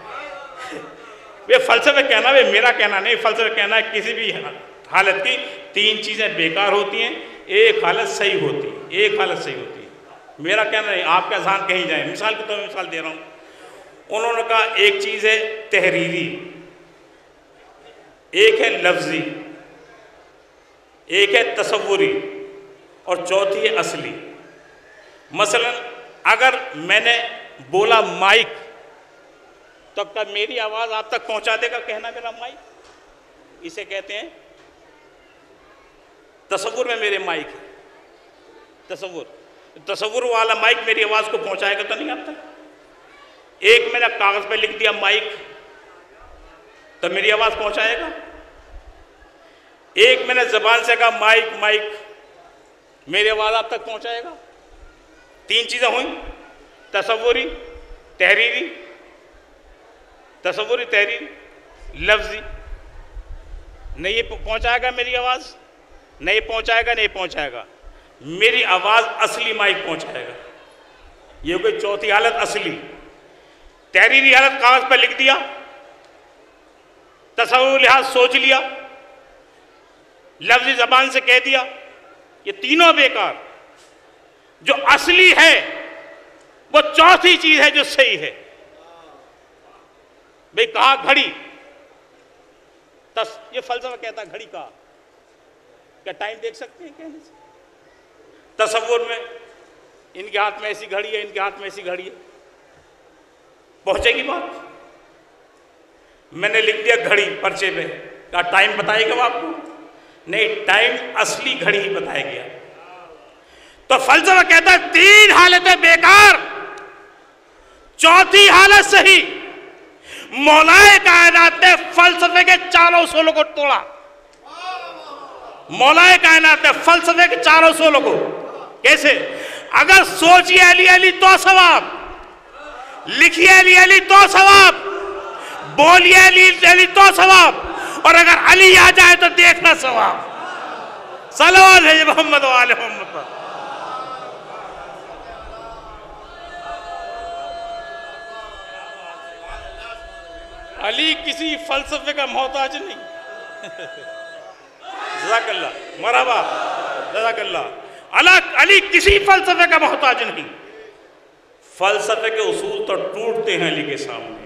یہ فلسفے کہنا ہے، میرا کہنا نہیں، فلسفے کہنا ہے کسی بھی حالت کی تین چیزیں بیکار ہوتی ہیں، ایک حالت صحیح ہوتی ہے، ایک حالت صحیح ہوتی ہے۔ میرا کہنا نہیں، آپ کا ذہن کہیں جائیں، مثال کے طور پر مثال دے رہا ہوں. انہوں نے کہا ایک چیز ہے تحریری، ایک ہے لفظی، ایک ہے تصوری، اور چوتھی ہے اصلی. مثلا اگر میں نے بولا مائک تو کیا میری آواز آپ تک پہنچا دے گا کہنا میرا مائک؟ اسے کہتے ہیں تصور میں میرے مائک ہے. تصور تصور والا مائک میری آواز کو پہنچائے گا تو نہیں آپ تک. ایک میں نے کاغذ پہ لکھ دیا مائک تو میری آواز پہنچائے گا. ایک میں نے زبان سے کہا مائک مائک، میری آواز آپ تک پہنچائے گا. تین چیزیں ہوئیں، تصوری، تحریری تصوری تحریری لفظی. نہیں یہ پہنچائے گا میری آواز، نہیں پہنچائے گا، نہیں پہنچائے گا. میری آواز اصلی مائک پہنچائے گا. یہ کوئی چوتھی حالت اصلی. تحریری حالت کاغذ پہ لکھ دیا، تصور لحاظ سوچ لیا، لفظی زبان سے کہہ دیا. یہ تینوں بیکار. جو اصلی ہے وہ چوتھی چیز ہے جو صحیح ہے. بھئی کہا گھڑی، یہ فلسفہ کہتا ہے گھڑی کہا، کیا ٹائم دیکھ سکتے ہیں کہنے سے؟ تصور میں ان کے ہاتھ میں ایسی گھڑی ہے، ان کے ہاتھ میں ایسی گھڑی ہے، پہنچے گی بات؟ میں نے لکھ دیا گھڑی پرچے پہ، کہا ٹائم بتائے گا وہ آپ کو؟ نہیں، ٹائم اصلی گھڑی ہی بتائے گیا. تو فلسفہ کہتا ہے تین حالتیں بیکار، چوتھی حالت صحیح. مولائے کائنات نے فلسفے کے چاروں اصولوں کو توڑا. مولائے کائنات نے فلسفے کے چاروں اصولوں کو کیسے؟ اگر سوچیے علی علی تو ثواب، لکھیے علی علی تو ثواب، بولیے علی علی تو ثواب، اور اگر علی آ جائے تو دیکھنا ثواب. صلوات ہے محمد و آل محمد پر. علی کسی فلسفے کا محتاج نہیں. جزاک اللہ، مرحبا، جزاک اللہ. علی کسی فلسفے کا محتاج نہیں. فلسفے کے اصول تو ٹوٹتے ہیں علی کے سامنے.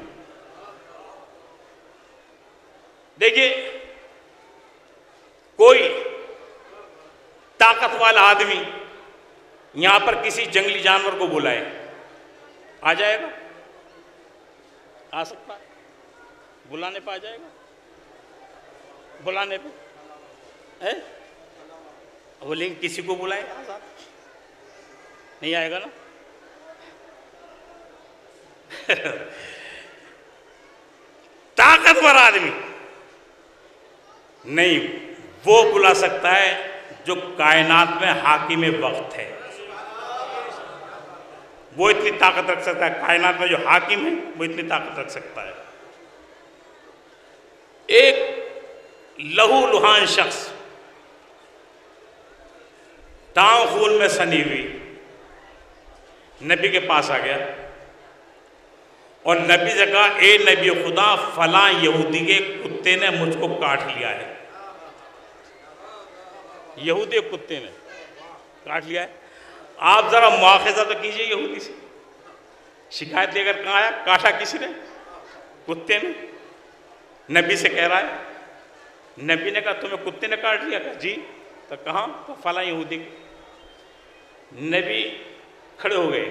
دیکھیے کوئی طاقت والا آدمی یہاں پر کسی جنگلی جانور کو بلائے، آ جائے گا؟ آ سکتا ہے؟ بلانے پہ آ جائے گا؟ بلانے پہ وہ لیکن کسی کو بلائے گا نہیں آئے گا نا. طاقتور آدمی نہیں، وہ بلا سکتا ہے جو کائنات میں حاکم وقت ہے. وہ اتنی طاقت رکھ سکتا ہے، کائنات میں جو حاکم ہے وہ اتنی طاقت رکھ سکتا ہے. ایک لہو لہان شخص تاؤ خون میں سنی ہوئی نبی کے پاس آ گیا اور نبی سے کہا اے نبی خدا، فلاں یہودی کے کتے نے مجھ کو کاٹ لیا ہے. یہودی کتے نے کاٹ لیا ہے. آپ ذرا مواخذہ تو کیجئے یہودی سے. شکایت لے کر کہاں آیا؟ کاٹا کسی نے؟ کتے نے. نبی سے کہہ رہا ہے. نبی نے کہا تمہیں کتے نے کاٹ لیا؟ کہا جی. تو کہاں؟ تو فلاں یہودی. نبی کھڑے ہو گئے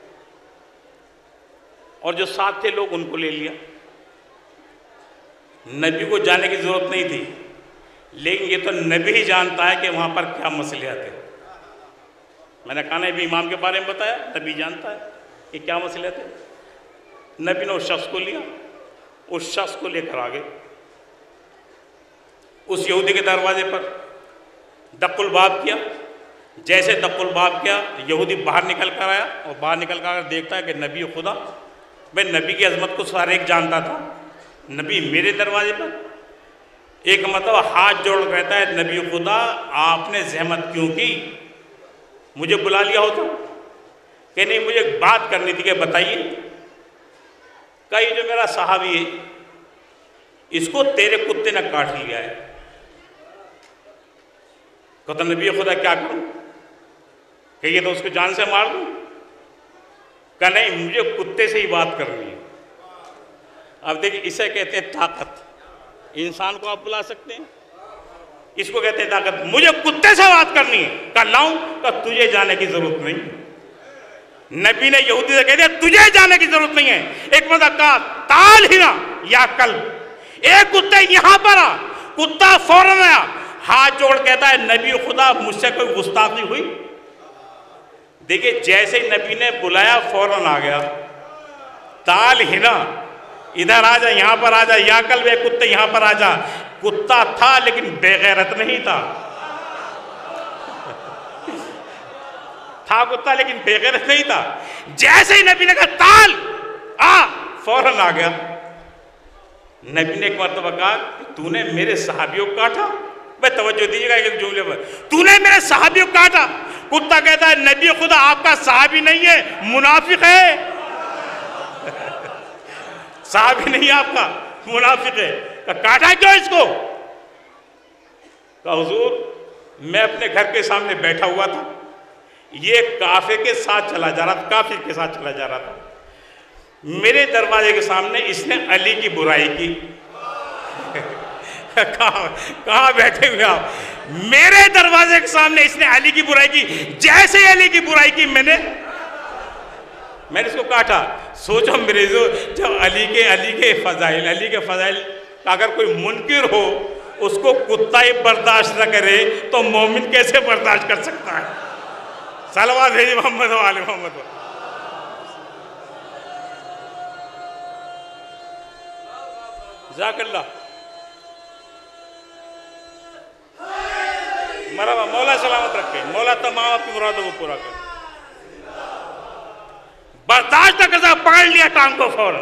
اور جو ساتھ تھے لوگ ان کو لے لیا. نبی کو جانے کی ضرورت نہیں تھی، لیکن یہ تو نبی ہی جانتا ہے کہ وہاں پر کیا مسئلے تھے. میں نے کہا نا ابھی امام کے بارے میں بتایا، نبی جانتا ہے کہ کیا مسئلے تھے. نبی نے اس شخص کو لیا، اس شخص کو لے کر آگے اس یہودی کے دروازے پر دق الباب کیا. جیسے دق الباب کیا یہودی باہر نکل کر آیا اور باہر نکل کر دیکھتا ہے کہ نبی خدا. بھئی نبی کی عظمت کو سارے ایک جانتا تھا، نبی میرے دروازے پر. ایک مرتبہ ہاتھ جوڑ کہتا ہے نبی خدا آپ نے زحمت کیوں کی، مجھے بلا لیا ہوتا. کہ نہیں مجھے ایک بات کرنی تھی. کہ بتائیے. کہ یہ جو میرا صحابی ہے اس کو تیرے کتے نے کاٹ لیا ہے. کہتا نبی خدا کیا کروں؟ کہ یہ تو اس کو جان سے مار دوں. کہ نہیں مجھے کتے سے ہی بات کرنی ہے۔ اب دیکھیں اسے کہتے ہیں طاقت، انسان کو آپ بلا سکتے ہیں، اس کو کہتے ہیں طاقت۔ مجھے کتے سے بات کرنی ہے، کہا لاؤں، کہا تجھے جانے کی ضرورت نہیں۔ نبی نے یہودی سے کہہ دیا تجھے جانے کی ضرورت نہیں ہے۔ ایک مرتبہ کہا تال ہنا یا کلب، ایک کتے یہاں پر آ، کتا فوراً آیا، ہاتھ جوڑ کہتا ہے نبی خدا مجھ سے کوئی گستاخی ہوئی؟ دیکھیں جیسے نبی نے بلایا فوراً آ گیا۔ تال ہنا، ادھر آ جا، یہاں پر آ جا، یا کلب، ایک کتے یہاں پر آ جا۔ کتا تھا لیکن بے غیرت نہیں تھا، تھا کتا لیکن بے غیرت نہیں تھا۔ جیسے ہی نبی نے کہا تال آ، فوراً آ گیا۔ نبی نے ایک مرتبہ کہا تو نے میرے صحابیوں کو کاٹا؟ بھئی توجہ دیجیے گا ایک جملے پر، تو نے میرے صحابیوں کو کاٹا؟ کتا کہتا ہے نبی خدا آپ کا صحابی نہیں ہے، منافق ہے۔ صحابی نہیں آپ کا، منافق ہے۔ کاٹا کیوں اس کو؟ کہا حضور میں اپنے گھر کے سامنے بیٹھا ہوا تھا، یہ کافر کے ساتھ چلا جا رہا تھا، کافر کے ساتھ چلا جا رہا تھا، میرے دروازے کے سامنے اس نے علی کی برائی کی۔ کہاں کہاں بیٹھے ہوئے آپ؟ میرے دروازے کے سامنے اس نے علی کی برائی کی، جیسے علی کی برائی کی میں نے میں نے اس کو کاٹا۔ سوچو میرے جو جب علی کے علی کے فضائل علی کے فضائل اگر کوئی منکر ہو اس کو کتا ہی برداشت نہ کرے تو مومن کیسے برداشت کر سکتا ہے؟ صلوات بھیجی محمد و آل محمد۔ جزاک اللہ، مرحبا، مولا سلامت رکھے، مولا تمام اپنی مرادوں کو پورا کرے۔ برداشت نہ کرتا، پکڑ لیا ٹانگ کو فوراً۔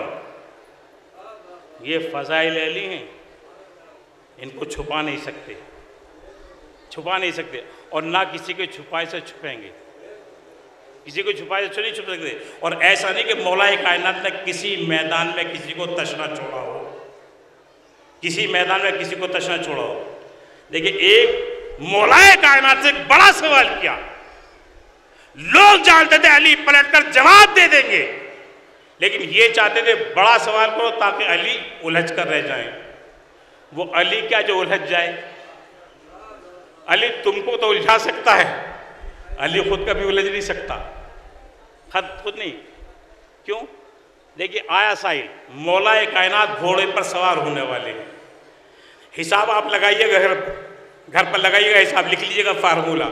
یہ فضائل علی ہیں، ان کو چھپا نہیں سکتے، چھپا نہیں سکتے، اور نہ کسی کے چھپائے سے چھپیں گے، کسی کو چھپائے سے نہیں چھپ سکتے۔ اور ایسا نہیں کہ مولا کائنات نے کسی میدان میں کسی کو تشنا چھوڑا ہو، کسی میدان میں کسی کو تشنا چھوڑا ہو۔ دیکھیں ایک مولا کائنات سے ایک بڑا سوال کیا، لوگ جانتے تھے علی پلٹ کر جواب دے دیں گے، لیکن یہ چاہتے تھے بڑا سوال کرو تاکہ علی الجھ کر رہ جائیں۔ وہ علی کیا جو الجھ جائے؟ علی تم کو تو الجھا سکتا ہے، علی خود کبھی الجھ نہیں سکتا، خود خود نہیں۔ کیوں؟ دیکھیے آیا سائل، مولا کائنات گھوڑے پر سوار ہونے والے ہیں۔ حساب آپ لگائیے گا، گھر گھر پر لگائیے گا، حساب لکھ لیجیے گا فارمولہ۔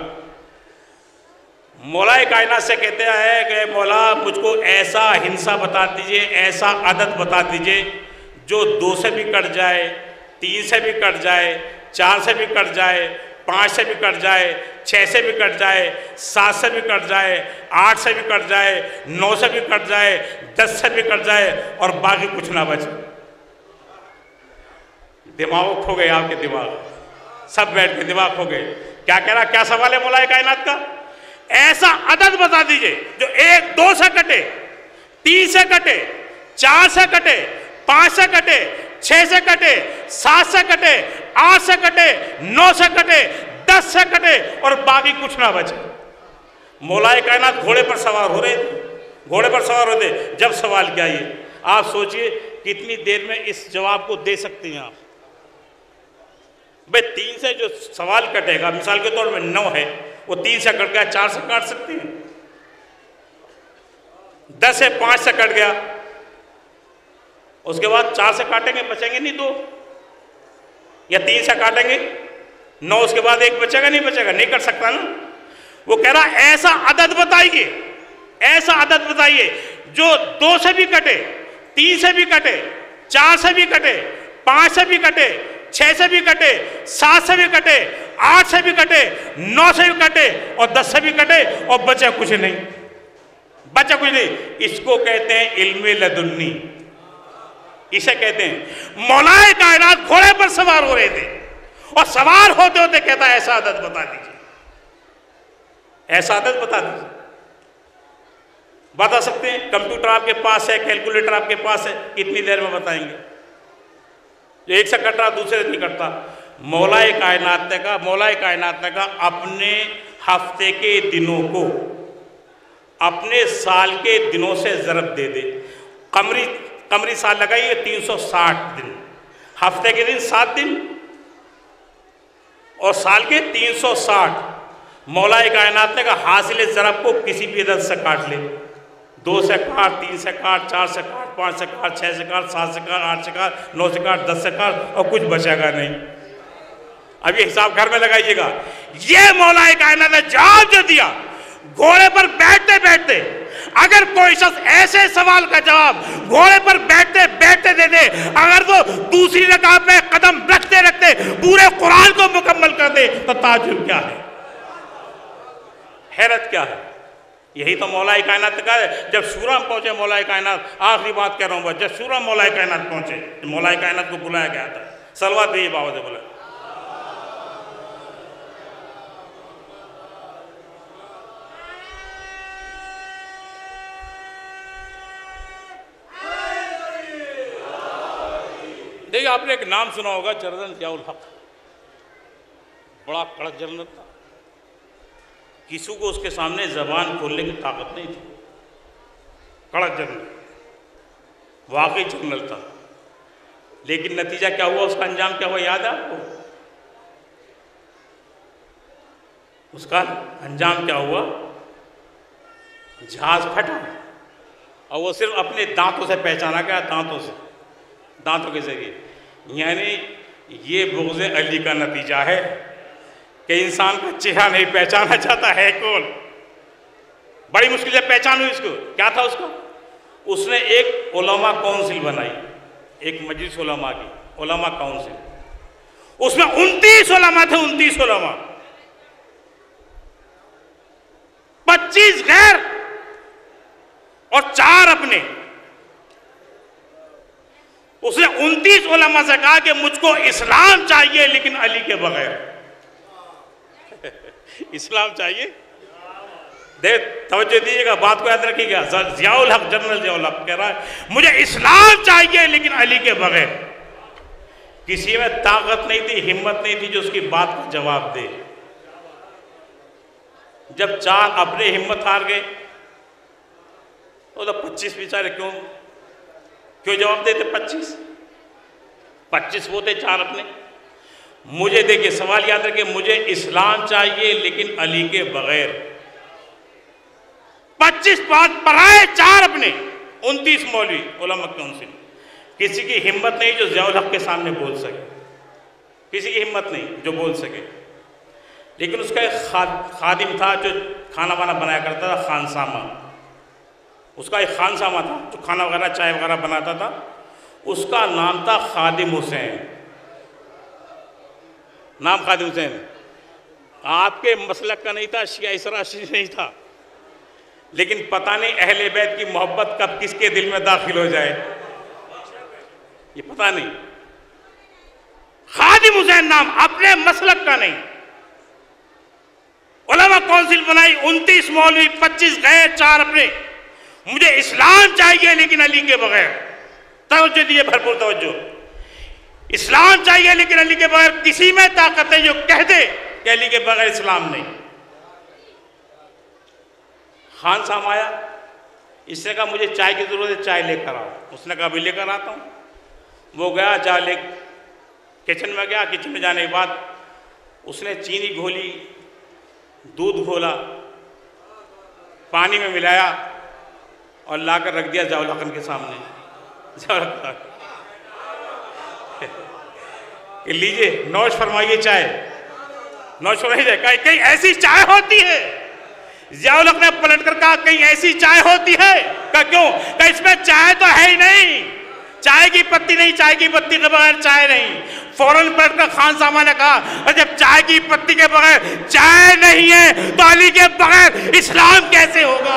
مولا کائنات سے کہتے ہیں کہ مولا مجھ کو ایسا ہنسا بتا دیجئے، ایسا عدد بتا دیجئے جو دو سے بھی کٹ جائے، تین سے بھی کٹ جائے، چار سے بھی کٹ جائے، پانچ سے بھی کٹ جائے، چھ سے بھی کٹ جائے، سات سے بھی کٹ جائے، آٹھ سے بھی کٹ جائے، نو سے بھی کٹ جائے، دس سے بھی کٹ جائے، اور باقی کچھ نہ بچے۔ دماغ کھو گئے، آپ کے دماغ سب بیٹھ کے دماغ کھو گئے۔ کیا کہہ رہا، کیا سوال ہے مولا کائنات کا؟ ایسا عدد بتا دیجئے جو ایک دو سے کٹے، تین سے کٹے، چار سے کٹے، پانچ سے کٹے، چھ سے کٹے، سات سے کٹے، آٹھ سے کٹے، نو سے کٹے، دس سے کٹے، اور باقی کچھ نہ بچے۔ مولا کائنات گھوڑے پر سوار ہو رہے تھے، گھوڑے پر سوار ہوتے۔ جب سوال کیا یہ آپ سوچئے کتنی دیر میں اس جواب کو دے سکتے ہیں آپ؟ بھئی تین سے جو سوال کٹے گا، مثال کے طور میں نو ہے، وہ تین سے کٹ گیا، چار سے کاٹ سکتے ہیں؟ دس سے پانچ سے کٹ گیا، اس کے بعد چار سے کاٹیں گے، بچیں گے نہیں دو، یا تین سے کاٹیں گے نو، اس کے بعد ایک بچے گا نہیں بچے گا، نہیں کر سکتا نا۔ وہ کہہ رہا ایسا عدد بتائیے، ایسا عدد بتائیے جو دو سے بھی کٹے، تین سے بھی کٹے، چار سے بھی کٹے، پانچ سے بھی کٹے، چھ سے بھی کٹے، سات سے بھی کٹے، آٹھ سے بھی کٹے، نو سے بھی کٹے، اور دس سے بھی کٹے، اور بچے کچھ نہیں، بچے کچھ نہیں۔ اس کو کہتے ہیں علم لدنی، اسے کہتے ہیں۔ مولا کائنات گھوڑے پر سوار ہو رہے تھے، اور سوار ہوتے ہوتے کہتا ہے ایسا عدد بتا دیجئے، ایسا عدد بتا دیجئے۔ بتا سکتے ہیں؟ کمپیوٹر آپ کے پاس ہے، کیلکولیٹر آپ کے پاس ہے، کتنی دیر میں بتائیں گے؟ جو ایک سے کٹ رہا دوسرے سے نہیں کٹتا۔ مولا کائنات نے کہا مولا کائنات نے کہا اپنے ہفتے کے دنوں کو اپنے سال کے دنوں سے ضرب دے دے. قمری قمری سال لگائیے تین سو ساٹھ دن، ہفتے کے دن سات دن اور سال کے تین سو ساٹھ. مولا کائنات نے کہا حاصل ضرب کو کسی بھی عدد سے کاٹ لے، دو سے کاٹ، تین سے کاٹ، چار سے کاٹ، پانچ سے کاٹ، چھ سے کاٹ، سات سے کاٹ، آٹھ سے کاٹ، نو سے کاٹ، دس سے کاٹ، اور کچھ بچے گا نہیں. اب یہ حساب گھر میں لگائیے گا. یہ مولا کائنات نے جواب جو دیا گھوڑے پر بیٹھتے بیٹھتے، اگر کوئی شخص ایسے سوال کا جواب گھوڑے پر بیٹھتے بیٹھتے دے دے، اگر وہ دوسری رکعت میں قدم رکھتے رکھتے پورے قرآن کو مکمل کر دے، تو تعجب کیا ہے، حیرت کیا ہے. یہی تو مولا کائنات کا ہے. جب شورا پہنچے مولا کائنات، آخری بات کہہ رہا ہوں، جب شورا مولا کائنات پہنچے، مولا کائنات کو بلایا گیا تھا، صلوات بھی بابا سے بلایا. دیکھیں آپ نے ایک نام سنا ہوگا، جنرل ضیاء الحق. بڑا کڑک جنرل تھا، کسی کو اس کے سامنے زبان کھولنے کی طاقت نہیں تھی. کڑک جنرل، واقعی جنرل تھا. لیکن نتیجہ کیا ہوا، اس کا انجام کیا ہوا یاد ہے آپ کو؟ اس کا انجام کیا ہوا؟ جہاز پھٹا، اور وہ صرف اپنے دانتوں سے پہچانا گیا، دانتوں سے، دانتوں کے ذریعے. یعنی یہ بغض علی کا نتیجہ ہے کہ انسان کا چہرہ نہیں پہچانا چاہتا ہے کون. بڑی مشکل سے پہچان ہوئی اس کو. کیا تھا اس کو؟ اس نے ایک علماء کونسل بنائی، ایک مجلس علماء کی، علماء کونسل. اس میں انتیس علماء تھے، انتیس علماء، پچیس غیر اور چار اپنے. اس نے انتیس علماء سے کہا کہ مجھ کو اسلام چاہیے لیکن علی کے بغیر. اسلام چاہیے، دیکھ توجہ دیجیے گا، بات کو یاد رکھیے گا. ضیاء الحق، جنرل ضیاء الحق کہہ رہا ہے مجھے اسلام چاہیے لیکن علی کے بغیر. کسی میں طاقت نہیں تھی، ہمت نہیں تھی جو اس کی بات کا جواب دے. جب چار اپنے ہمت ہار گئے تو پچیس بیچارے کیوں کیوں جواب دیتے؟ پچیس پچیس وہ تھے، چار اپنے. مجھے دیکھیں سوال یاد رکھیں، مجھے اسلام چاہیے لیکن علی کے بغیر. پچیس پانچ پرائے، چار اپنے، انتیس مولوی علماء کونسل. کسی کی ہمت نہیں جو ضیاء الحق کے سامنے بول سکے، کسی کی ہمت نہیں جو بول سکے. لیکن اس کا ایک خادم تھا جو کھانا وانا بنایا کرتا تھا، خانسامہ. اس کا ایک خانسامہ تھا جو کھانا وغیرہ چائے وغیرہ بناتا تھا. اس کا نام تھا خادم حسین. نام خادم حسین. آپ کے مسلک کا نہیں تھا، شیعہ اسرائیلی نہیں تھا، لیکن پتہ نہیں اہل بیت کی محبت کب کس کے دل میں داخل ہو جائے، یہ پتہ نہیں. خادم حسین نام، اپنے مسلک کا نہیں. علماء کونسل بنائی، انتیس مولوی، پچیس غیر، چار اپنے. مجھے اسلام چاہیے لیکن علی کے بغیر. توجہ دیئے، بھرپور توجہ. اسلام چاہیے لیکن علی کے بغیر. کسی میں طاقت ہے جو کہہ دے کہ علی کے بغیر اسلام نہیں. خان صاحب آیا، اس نے کہا مجھے چائے کی ضرورت ہے، چائے لے کر آؤ. اس نے کہا ابھی لے کر آتا ہوں. وہ گیا، جا لے کچن میں گیا. کچن میں جانے کے بعد اس نے چینی گھولی، دودھ گھولا، پانی میں ملایا اور لا کر رکھ دیا ضیاء الحق کے سامنے. کہ لیجئے نوش فرمائیے چائے. نوش فرمائیے چائے. کہیں ایسی چائے ہوتی ہے؟ ضیاء الحق نے پلٹ کر کہا کہیں ایسی چائے ہوتی ہے؟ کہا کیوں؟ کہ اس میں چائے تو ہے ہی نہیں، چائے کی پتی نہیں، چائے کی پتی کے بغیر چائے نہیں. فوراً پلٹ کر خان صاحب نے کہا جب چائے کی پتی کے بغیر چائے نہیں ہے تو علی کے بغیر اسلام کیسے ہوگا؟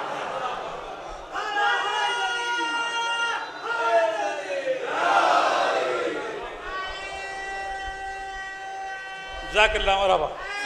جزاک اللہ مرحبا.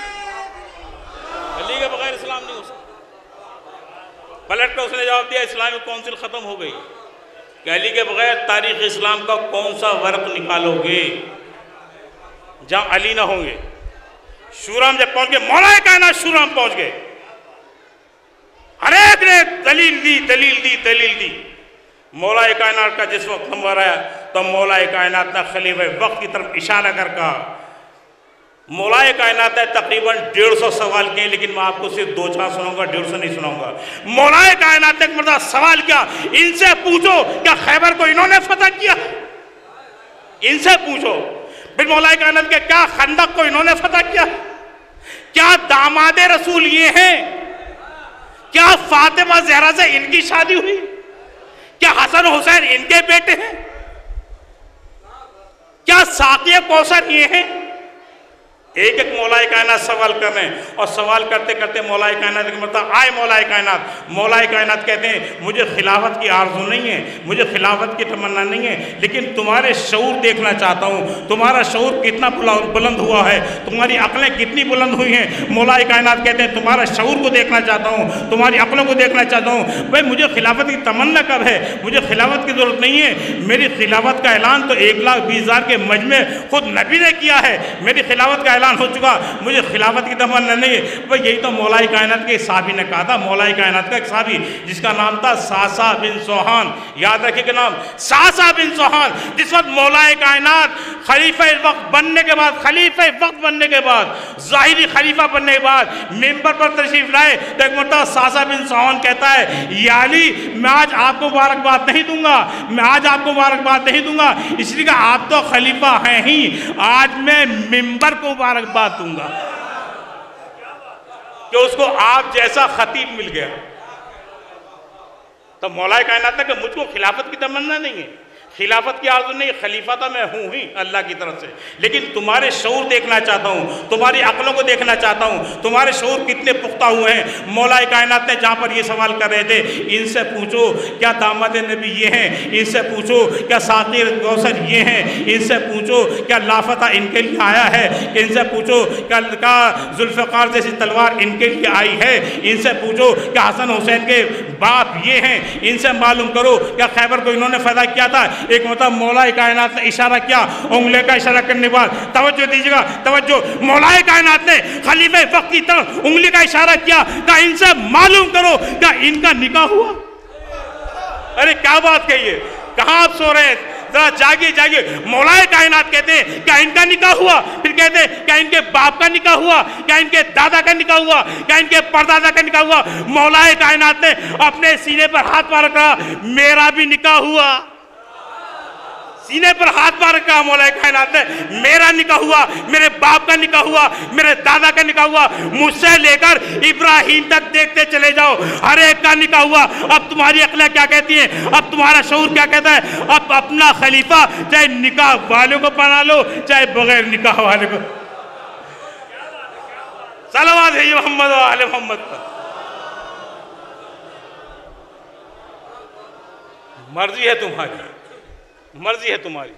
علی کے بغیر اسلام نہیں ہو سکتا. پلٹ کر اس نے جواب دیا اسلامی کونسل ختم ہو گئی. کہ علی کے بغیر تاریخ اسلام کا کون سا ورق نکالو گے جہاں علی نہ ہوں گے. شورا میں جب پہنچ گئے، مولا کائنات شورا میں پہنچ گئے. ہر ایک نے دلیل دی دلیل دی دلیل دی. مولا کائنات کا جس وقت نمبر آیا تو مولا کائنات نے خلیفہ وقت کی طرف اشارہ کر کہا. مولا کائنات نے تقریباً ڈیڑھ سو سوال کیے لیکن میں آپ کو صرف دو چار سناؤں گا, ڈیڑھ سو نہیں سناؤں گا. مولا کائنات نے ایک مرتبہ سوال کیا, ان سے پوچھو کیا خیبر کو انہوں نے فتح کیا؟ ان سے پوچھو. پھر مولا کائنات کے کیا خندق کو انہوں نے فتح کیا؟ کیا داماد رسول یہ ہیں؟ کیا فاطمہ زہرا سے ان کی شادی ہوئی؟ کیا حسن حسین ان کے بیٹے ہیں؟ کیا ساقی کوثر یہ ہیں؟ ایک ایک مولا کائنات سوال کر رہے ہیں اور سوال کرتے کرتے مولا کائنات کے مطلب آئے مولا کائنات. مولا کائنات کہتے ہیں مجھے خلافت کی آرزو نہیں ہے, مجھے خلافت کی تمنا نہیں ہے, لیکن تمہارے شعور دیکھنا چاہتا ہوں, تمہارا شعور کتنا بلند ہوا ہے, تمہاری عقلیں کتنی بلند ہوئی ہیں. مولا کائنات کہتے ہیں تمہارا شعور کو دیکھنا چاہتا ہوں, تمہاری عقلوں کو دیکھنا چاہتا ہوں. بھائی مجھے خلافت کی تمنا کب ہے؟ مجھے خلافت کی ضرورت نہیں ہے. میری خلافت کا اعلان تو ایک لاکھ بیس ہزار کے مجمع خود نبی نے کیا ہے. میری خلافت کا اعلان ہو چکا, مجھے خلافت کی تمنا نہیں ہے. بھئی یہی تو مولا کائنات کے صحابی نے کہا تھا. مولا کائنات کا ایک صحابی جس کا نام تھا ساسا بن سوہان, یاد رکھیں کہ نام ساسا بن سوہان, جس وقت مولا کائنات خلیفہ وقت بننے کے بعد خلیفہ وقت بننے کے بعد ظاہری خلیفہ بننے کے بعد ممبر پر تشریف لائے تو ایک مرتبہ ساسا بن سوہان کہتا ہے یا علی میں آج آپ کو مبارکباد نہیں دوں گا, میں آج آپ کو مبارکباد نہیں دوں گا اس لیے کہ آپ تو خلیفہ ہیں ہی, آج میں ممبر کو مبارکباد دوں گا کہ اس کو آپ جیسا خطیب مل گیا. تو مولا کائنات نے کہ مجھ کو خلافت کی تمنا نہیں ہے, خلافت کی آرزو نہیں, خلیفہ تو میں ہوں ہی اللہ کی طرف سے, لیکن تمہارے شعور دیکھنا چاہتا ہوں, تمہاری عقلوں کو دیکھنا چاہتا ہوں, تمہارے شعور کتنے پختہ ہوئے ہیں. مولا کائنات نے جہاں پر یہ سوال کر رہے تھے ان سے پوچھو کیا داماد نبی یہ ہیں, ان سے پوچھو کیا ساقی کوثر یہ ہیں, ان سے پوچھو کیا لافتہ ان کے لیے آیا ہے, ان سے پوچھو کیا ذوالفقار جیسی تلوار ان کے لیے آئی ہے, ان سے پوچھو کیا حسن حسین کے باپ یہ ہیں, ان سے معلوم کرو کیا خیبر کو انہوں نے فتح کیا تھا. ایک مطلب مولا کائنات نے اشارہ کیا, انگلے کا اشارہ کرنے بعد توجہ دیجیے گا, توجہ. مولا کائنات نے خلیفہ وقت کی طرف انگلی کا اشارہ کیا, کہا ان سے معلوم کرو کیا ان کا نکاح ہوا. ارے کیا بات کہیے, کہاں آپ سو رہے ہیں, ذرا جاگیے جاگیے. مولا کائنات کہتے ہیں کیا ان کا نکاح ہوا, پھر کہتے ہیں کیا ان کے باپ کا نکاح ہوا, کیا ان کے دادا کا نکاح ہوا, کیا ان کے پردادا کا نکاح ہوا. مولا کائنات نے اپنے سینے پر ہاتھ مار کہا میرا بھی نکاح ہوا. سینے پر ہاتھ مار کہا مولا کائنات نے میرا نکاح ہوا, میرے باپ کا نکاح ہوا, میرے دادا کا نکاح ہوا, مجھ سے لے کر ابراہیم تک دیکھتے چلے جاؤ ہر ایک کا نکاح ہوا. اب تمہاری عقلیں کیا کہتی ہیں, اب تمہارا شعور کیا کہتا ہے, اب اپنا خلیفہ چاہے نکاح والوں کو بنا لو چاہے بغیر نکاح والے کو. صلوات ہے محمد و آل محمد پر. مرضی ہے تمہاری, مرضی ہے تمہاری.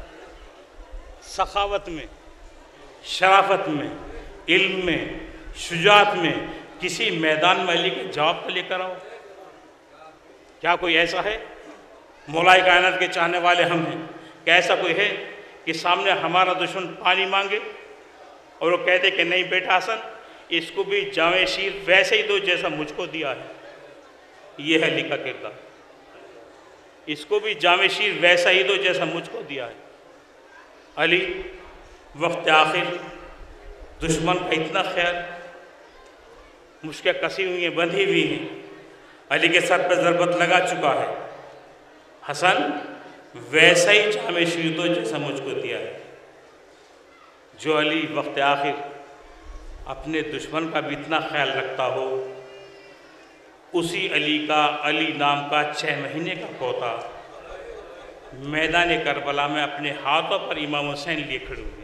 سخاوت میں, شرافت میں, علم میں, شجاعت میں کسی میدان میں علی کے جواب کو لے کر آؤ. کیا کوئی ایسا ہے, مولا کائنات کے چاہنے والے ہم ہیں, کہ ایسا کوئی ہے کہ سامنے ہمارا دشمن پانی مانگے اور وہ کہتے کہ نہیں بیٹا حسن اس کو بھی جامع شیر ویسے ہی دو جیسا مجھ کو دیا ہے. یہ ہے علی کا کردار, اس کو بھی جامع شیر ویسا ہی دو جیسا مجھ کو دیا ہے. علی وقت آخر دشمن کا اتنا خیال, مشکیں کسی ہوئی ہیں, بندھی ہوئی ہیں, علی کے سر پہ ضربت لگا چکا ہے. حسن ویسا ہی جامع شیر دو جیسا مجھ کو دیا ہے. جو علی وقت آخر اپنے دشمن کا بھی اتنا خیال رکھتا ہو, اسی علی کا علی نام کا چھ مہینے کا پوتا میدان کربلا میں اپنے ہاتھوں پر امام حسین لیے کھڑے ہوئے.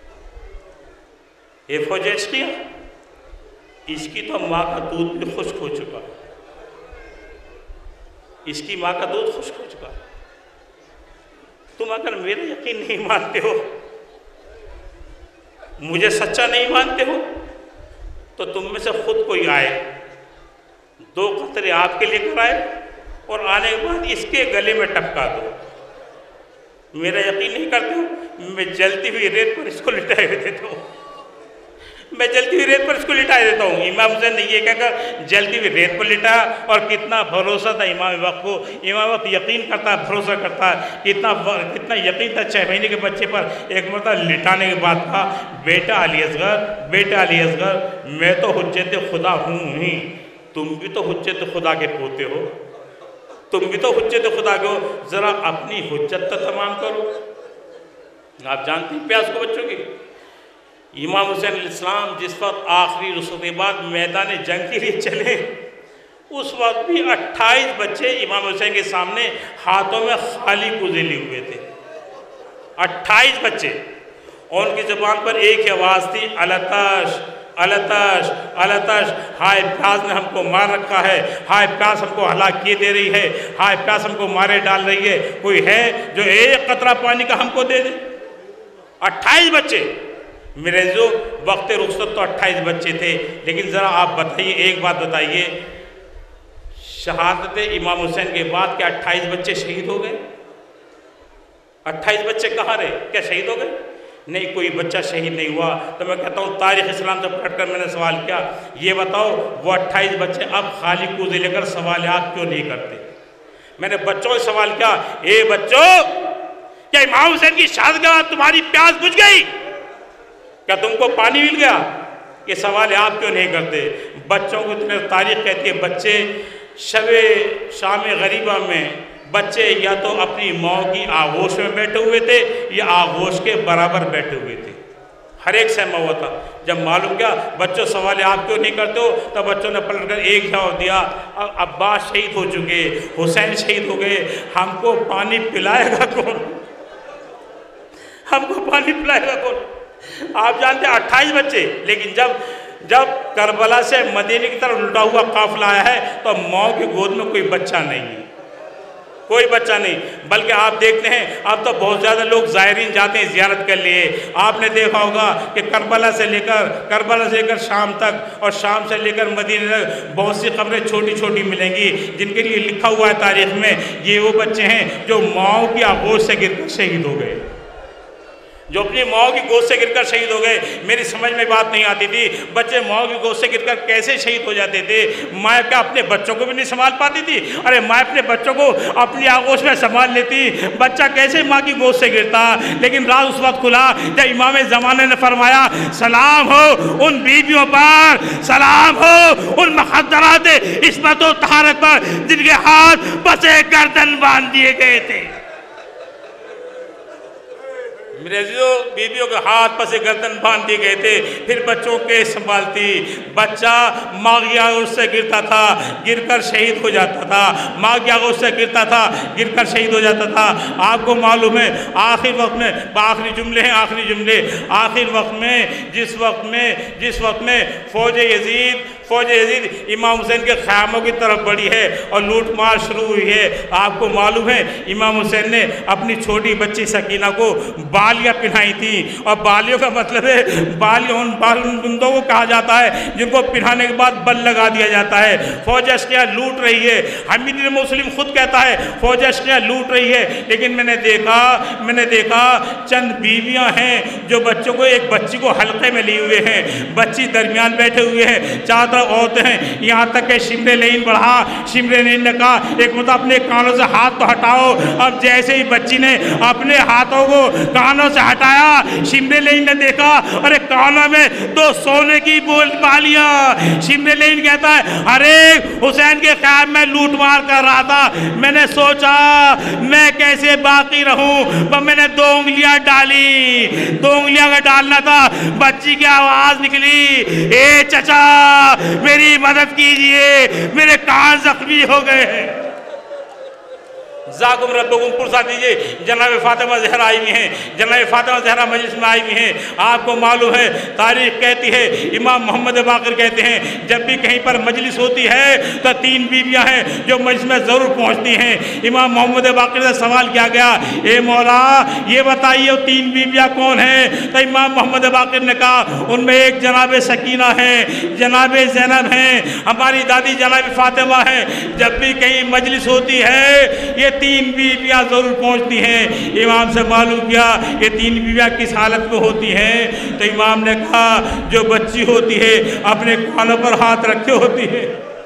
یہ فوجیں اس کی اس کی تو ماں کا دودھ بھی خشک ہو چکا ہے, اس کی ماں کا دودھ خشک ہو چکا ہے. تم اگر میرا یقین نہیں مانتے ہو, مجھے سچا نہیں مانتے ہو, تو تم میں سے خود کوئی آئے, دو قطرے آپ کے لے کر آئے اور آنے کے بعد اس کے گلے میں ٹپکا دو. میرا یقین نہیں کرتے ہو, میں جلتی ہوئی ریت پر اس کو لٹائے ہوئے دیتا ہوں. میں جلتی ہوئی ریت پر اس کو لٹا دیتا ہوں۔ امام حسین نے یہ کہہ کر جلتی ہوئی ریت پر لٹایا، اور کتنا بھروسہ تھا امام وقت کو، امام وقت یقین کرتا ہے، بھروسہ کرتا ہے، کتنا کتنا یقین تھا چھ مہینے کے بچے پر۔ ایک مرتبہ لٹانے کے بعد کہا، بیٹا علی اصغر، بیٹا علی اصغر، میں تو حجت خدا ہوں ہی، تم بھی تو حجت خدا کے پوتے ہو، تم بھی تو حجت خدا کے ہو، ذرا اپنی حجت تو تمام کرو۔ آپ جانتے ہیں پیاس کو بچوں کی۔ امام حسین علیہ السلام جس وقت آخری رخصت کے بعد میدان جنگ کے لیے چلے، اس وقت بھی اٹھائیس بچے امام حسین کے سامنے ہاتھوں میں خالی کوزے لیے ہوئے تھے، اٹھائیس بچے، اور ان کی زبان پر ایک ہی آواز تھی، التش التش التش، ہائے پیاس نے ہم کو مار رکھا ہے، ہائے پیاس ہم کو ہلاک کیے دے رہی ہے، ہائے پیاس ہم کو مارے ڈال رہی ہے، کوئی ہے جو ایک قطرہ پانی کا ہم کو دے دے؟ اٹھائیس بچے میرے جو وقت رخصت تو اٹھائیس بچے تھے، لیکن ذرا آپ بتائیے، ایک بات بتائیے، شہادت امام حسین کے بعد کیا اٹھائیس بچے شہید ہو گئے؟ اٹھائیس بچے کہاں رہے؟ کیا شہید ہو گئے؟ نہیں، کوئی بچہ شہید نہیں ہوا۔ تو میں کہتا ہوں تاریخ اسلام سے پڑھ کر میں نے سوال کیا، یہ بتاؤ وہ اٹھائیس بچے اب خالی کوزے لے کر سوالات کیوں نہیں کرتے؟ میں نے بچوں سے سوال کیا، اے بچوں، کیا امام حسین کی شہادت کے بعد تمہاری پیاس بجھ گئی؟ کیا تم کو پانی مل گیا؟ یہ سوال آپ کیوں نہیں کرتے؟ بچوں کو اتنے تاریخ کہتی ہے، بچے شب شام غریبہ میں بچے یا تو اپنی ماں کی آغوش میں بیٹھے ہوئے تھے یا آغوش کے برابر بیٹھے ہوئے تھے، ہر ایک سہما ہوا تھا۔ جب معلوم کیا بچوں سوال آپ کیوں نہیں کرتے ہو، تب بچوں نے پلٹ کر ایک جواب دیا، عباس شہید ہو چکے، حسین شہید ہو گئے، ہم کو پانی پلائے گا کون؟ ہم کو پانی پلائے گا کون؟ آپ جانتے ہیں اٹھائیس بچے، لیکن جب جب کربلا سے مدینے کی طرف لٹا ہوا قافلہ آیا ہے تو ماں کی گود میں کوئی بچہ نہیں ہے، کوئی بچہ نہیں، بلکہ آپ دیکھتے ہیں اب تو بہت زیادہ لوگ زائرین جاتے ہیں زیارت کر لیے۔ آپ نے دیکھا ہوگا کہ کربلا سے لے کر کربلا سے لے کر شام تک اور شام سے لے کر مدینے تک بہت سی قبریں چھوٹی چھوٹی ملیں گی جن کے لیے لکھا ہوا ہے تاریخ میں، یہ وہ بچے ہیں جو ماں کی آغوش سے گر کر شہید ہو گئے، جو اپنی ماں کی گود سے گر کر شہید ہو گئے۔ میری سمجھ میں بات نہیں آتی تھی، بچے ماں کی گود سے گر کر کیسے شہید ہو جاتے تھے؟ ماں کیا اپنے بچوں کو بھی نہیں سنبھال پاتی تھی؟ ارے ماں اپنے بچوں کو اپنی آغوش میں سنبھال لیتی، بچہ کیسے ماں کی گود سے گرتا؟ لیکن راز اس وقت کھلا جب امام زمانے نے فرمایا، سلام ہو ان بیویوں پر، سلام ہو ان مخدرات عصمت و طہارت پر جن کے ہاتھ پسے گردن باندھ دیے گئے تھے۔ میرے عزیزو، بیویوں کے ہاتھ پسے گردن باندھ دیے گئے تھے، پھر بچوں کے سنبھالتی، بچہ ماں کی آغوش سے گرتا تھا، گر کر شہید ہو جاتا تھا، ماں کی آغوش سے گرتا تھا، گر کر شہید ہو جاتا تھا۔ آپ کو معلوم ہے آخر وقت میں، آخری جملے ہیں آخری جملے آخر وقت میں جس وقت میں جس وقت میں فوج یزید فوج یزید امام حسین کے خیموں کی طرف بڑھی ہے اور لوٹ مار شروع ہوئی ہے، آپ کو معلوم ہے امام حسین نے اپنی چھوٹی بچی سکینہ کو بالیاں پہنائی تھی، اور بالیوں کا مطلب ہے بالیوں ان بندوں کو کہا جاتا ہے جن کو پہنانے کے بعد بل لگا دیا جاتا ہے۔ فوج اشقیہ لوٹ رہی ہے، حمید بن مسلم خود کہتا ہے فوج اشقیہ لوٹ رہی ہے، لیکن میں نے دیکھا میں نے دیکھا چند بیویاں ہیں جو بچوں کو ایک بچی کو حلقے میں لیے ہوئے ہیں، بچی درمیان بیٹھے ہوئے ہیں، چار طرف عورتیں ہیں، یہاں تک کہ شمر لین بڑھا، شمر لین نے کہا ایک مطلب اپنے کانوں سے ہاتھ تو ہٹاؤ۔ اب جیسے ہی بچی نے اپنے ہاتھوں کو کانوں سے ہٹایا، شمر لین نے دیکھا ارے کانوں میں تو سونے کی بول بالیاں۔ شمر لین کہتا ہے ارے حسین کے خیام میں لوٹ مار کر رہا تھا، میں نے سوچا میں کیسے باقی رہوں، پر میں نے دو انگلیاں ڈالی، دو انگلیاں کا ڈالنا تھا، بچی کی آواز نکلی، اے چچا میری مدد کیجئے، میرے کان زخمی ہو گئے ہیں۔ ذاکم ربکم پرسا دیجئے، جناب فاطمہ زہرا آئی ہوئی ہیں، جناب فاطمہ زہرا مجلس میں آئی ہوئی ہیں۔ آپ کو معلوم ہے تاریخ کہتی ہے، امام محمد باقر کہتے ہیں جب بھی کہیں پر مجلس ہوتی ہے تو تین بیویاں ہیں جو مجلس میں ضرور پہنچتی ہیں۔ امام محمد باقر سے سوال کیا گیا، اے مولا یہ بتائیے وہ تین بیویاں کون ہیں؟ تو امام محمد باقر نے کہا ان میں ایک جناب سکینہ ہیں، جناب زینب ہیں، ہماری دادی جناب فاطمہ ہیں۔ جب بھی کہیں مجلس ہوتی ہے یہ تین بیویاں ضرور پہنچتی ہیں۔ امام سے معلوم کیا یہ تین بیویاں کس حالت میں ہوتی ہیں؟ تو امام نے کہا جو بچی ہوتی ہے اپنے کانوں پر ہاتھ رکھے ہوتی ہے،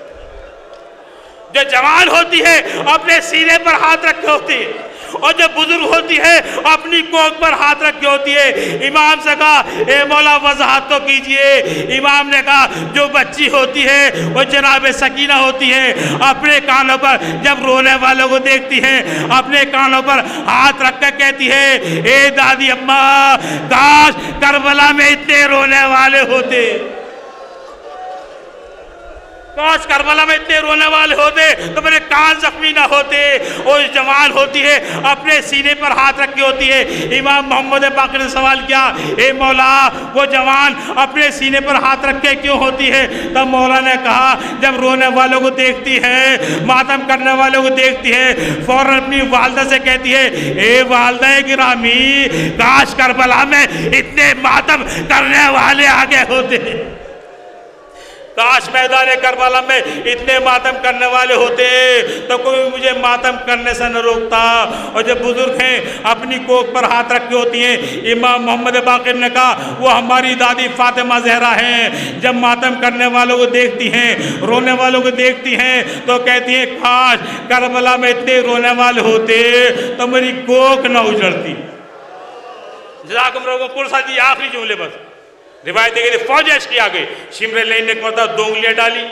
جو جوان ہوتی ہے اپنے سینے پر ہاتھ رکھے ہوتی ہے، اور جو بزرگ ہوتی ہے اپنی کوکھ پر ہاتھ رکھے ہوتی ہے۔ امام سے کہا اے مولا وضاحت تو کیجئے۔ امام نے کہا جو بچی ہوتی ہے وہ جناب سکینہ ہوتی ہے، اپنے کانوں پر جب رونے والوں کو دیکھتی ہے اپنے کانوں پر ہاتھ رکھ کر کہتی ہے اے دادی اماں کاش کربلا میں اتنے رونے والے ہوتے، کاش کربلا میں اتنے رونے والے ہوتے تو میرے کان زخمی نہ ہوتے۔ اور جوان ہوتی ہے اپنے سینے پر ہاتھ رکھی ہوتی ہے۔ امام محمد باقر نے سوال کیا اے مولا وہ جوان اپنے سینے پر ہاتھ رکھے کیوں ہوتی ہے؟ تب مولا نے کہا جب رونے والوں کو دیکھتی ہے، ماتم کرنے والوں کو دیکھتی ہے، فوراً اپنی والدہ سے کہتی ہے اے والدہ گرامی کاش کربلا میں اتنے ماتم کرنے والے آگے ہوتے، کاش میدان کربلا میں اتنے ماتم کرنے والے ہوتے تو کوئی مجھے ماتم کرنے سے نہ روکتا۔ اور جب بزرگ ہیں اپنی کوکھ پر ہاتھ رکھی ہوتی ہیں، امام محمد باقر نے کہا وہ ہماری دادی فاطمہ زہرا ہیں، جب ماتم کرنے والوں کو دیکھتی ہیں، رونے والوں کو دیکھتی ہیں تو کہتی ہیں کاش کربلا میں اتنے رونے والے ہوتے تو میری کوکھ نہ اجڑتی۔ جزاکم اللہ پرسا جی آخری جملے بس روایت دیکھے تھے فوج ایش کی آگے شمر لین نے ایک مرتبہ دو انگلیاں ڈالی،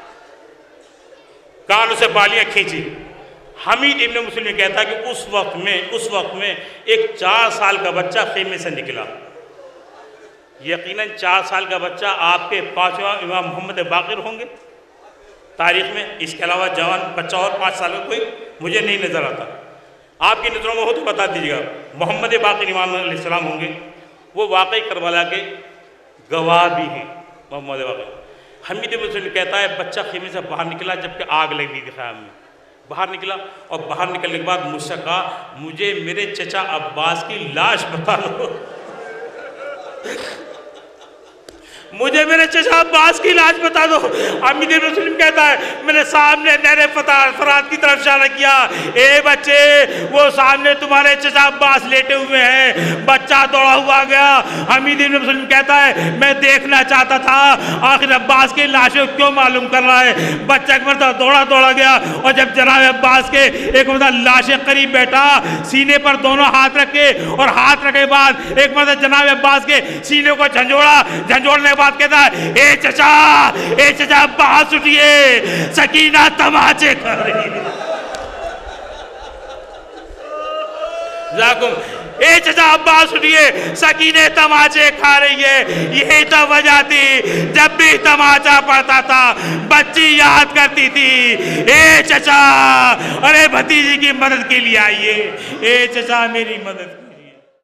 کانوں سے بالیاں کھینچی۔ حمید ابن مسلم کہتا ہے کہ اس وقت میں اس وقت میں ایک چار سال کا بچہ خیمے سے نکلا۔ یقیناً چار سال کا بچہ آپ کے پانچواں امام محمد باقر ہوں گے تاریخ میں، اس کے علاوہ جوان بچہ اور پانچ سال کا کوئی مجھے نہیں نظر آتا۔ آپ کی نظروں میں ہو تو بتا دیجیے گا محمد باقر امام علیہ السلام ہوں گے، وہ واقعی کربلا کے گواہ بھی ہیں محمد باقر۔ حمید ابن مسلم کہتا ہے بچہ خیمے سے باہر نکلا جبکہ آگ لگ رہی تھی خیام میں، باہر نکلا اور باہر نکلنے کے بعد مجھ سے کہا مجھے میرے چچا عباس کی لاش بتا دو، مجھے میرے چچا عباس کی لاش بتا دو۔ حمید ابن مسلم کہتا ہے میں نے سامنے نہر فرات کی طرف اشارہ کیا، اے بچے وہ سامنے تمہارے چچا عباس لیٹے ہوئے ہیں۔ بچہ دوڑا ہوا گیا۔ حمید ابن مسلم کہتا ہے میں دیکھنا چاہتا تھا آخر عباس کی لاشیں کیوں معلوم کر رہا ہے۔ بچہ ایک مرتبہ دوڑا دوڑا گیا اور جب جناب عباس کے ایک مرتبہ لاشیں قریب بیٹھا، سینے پر دونوں ہاتھ رکھے اور ہاتھ رکھے بعد ایک مرتبہ جناب عباس کے سینے کو جھنجھوڑا، جھنجھوڑنے بات کہتا ہے اے چچا اے چچا عباس اٹھئے، سکینہ تماچے کر رہی ہے۔ اے چچا عباس اٹھئے، سکینہ تماچے کھا رہی ہے۔ یہی تو وجہ تھی جب بھی تماچا پڑتا تھا بچی یاد کرتی تھی اے چچا ارے بھتیجی کی مدد کے لیے آئیے، اے چچا میری مدد